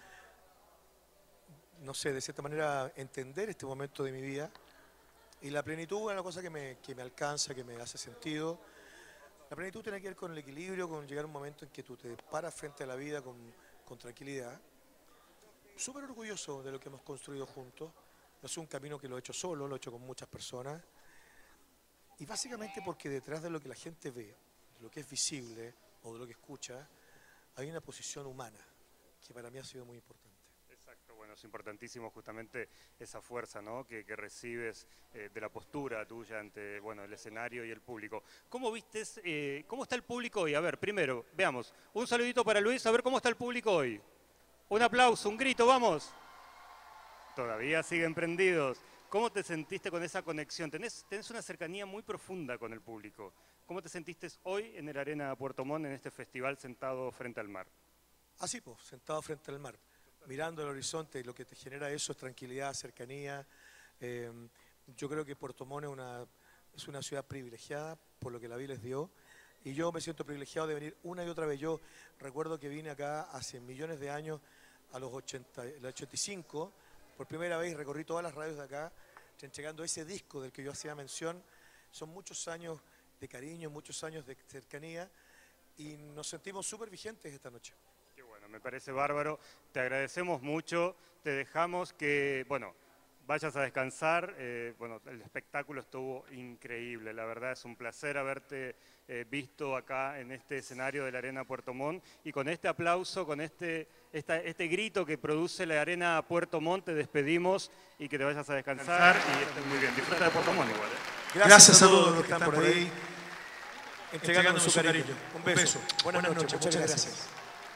no sé, de cierta manera entender este momento de mi vida. Y la plenitud es una cosa que me, que me alcanza, que me hace sentido. La plenitud tiene que ver con el equilibrio, con llegar a un momento en que tú te paras frente a la vida con, con tranquilidad. Súper orgulloso de lo que hemos construido juntos. No es un camino que lo he hecho solo, lo he hecho con muchas personas. Y básicamente porque detrás de lo que la gente ve, de lo que es visible o de lo que escucha, hay una posición humana que para mí ha sido muy importante. Exacto, bueno, es importantísimo justamente esa fuerza, ¿no?, que, que recibes eh, de la postura tuya ante, bueno, el escenario y el público. ¿Cómo vistes, eh, cómo está el público hoy? A ver, primero, veamos, un saludito para Luis, a ver cómo está el público hoy. Un aplauso, un grito, vamos. Todavía siguen prendidos. ¿Cómo te sentiste con esa conexión? Tenés, tenés una cercanía muy profunda con el público. ¿Cómo te sentiste hoy en el Arena Puerto Montt, en este festival, sentado frente al mar? Así pues, sentado frente al mar, mirando el horizonte, y lo que te genera eso es tranquilidad, cercanía. Eh, yo creo que Puerto Montt es una, es una ciudad privilegiada por lo que la vida les dio, y yo me siento privilegiado de venir una y otra vez. Yo recuerdo que vine acá hace millones de años, a los ochenta, el ochenta y cinco, por primera vez recorrí todas las radios de acá, entregando ese disco del que yo hacía mención. Son muchos años de cariño, muchos años de cercanía, y nos sentimos súper vigentes esta noche. Qué bueno, me parece bárbaro. Te agradecemos mucho. Te dejamos que, bueno, vayas a descansar. Eh, bueno, el espectáculo estuvo increíble. La verdad es un placer haberte eh, visto acá en este escenario de la Arena Puerto Montt. Y con este aplauso, con este, esta, este grito que produce la Arena Puerto Montt, te despedimos y que te vayas a descansar y estés muy bien. Disfruta de Puerto Montt igual. ¿eh? Gracias, Gracias a todos los que están por ahí, entregándonos su cariño. Un beso. Buenas, Buenas noches. Muchas gracias. gracias.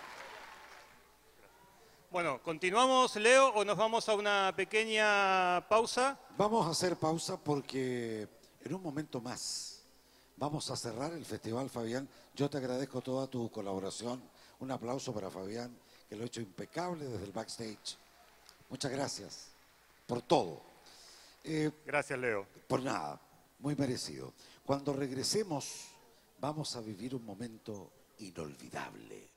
Bueno, ¿continuamos, Leo, o nos vamos a una pequeña pausa? Vamos a hacer pausa porque en un momento más vamos a cerrar el Festival, Fabián. Yo te agradezco toda tu colaboración. Un aplauso para Fabián, que lo ha hecho impecable desde el backstage. Muchas gracias por todo. Eh, gracias, Leo. Por nada, muy merecido. Cuando regresemos, vamos a vivir un momento inolvidable.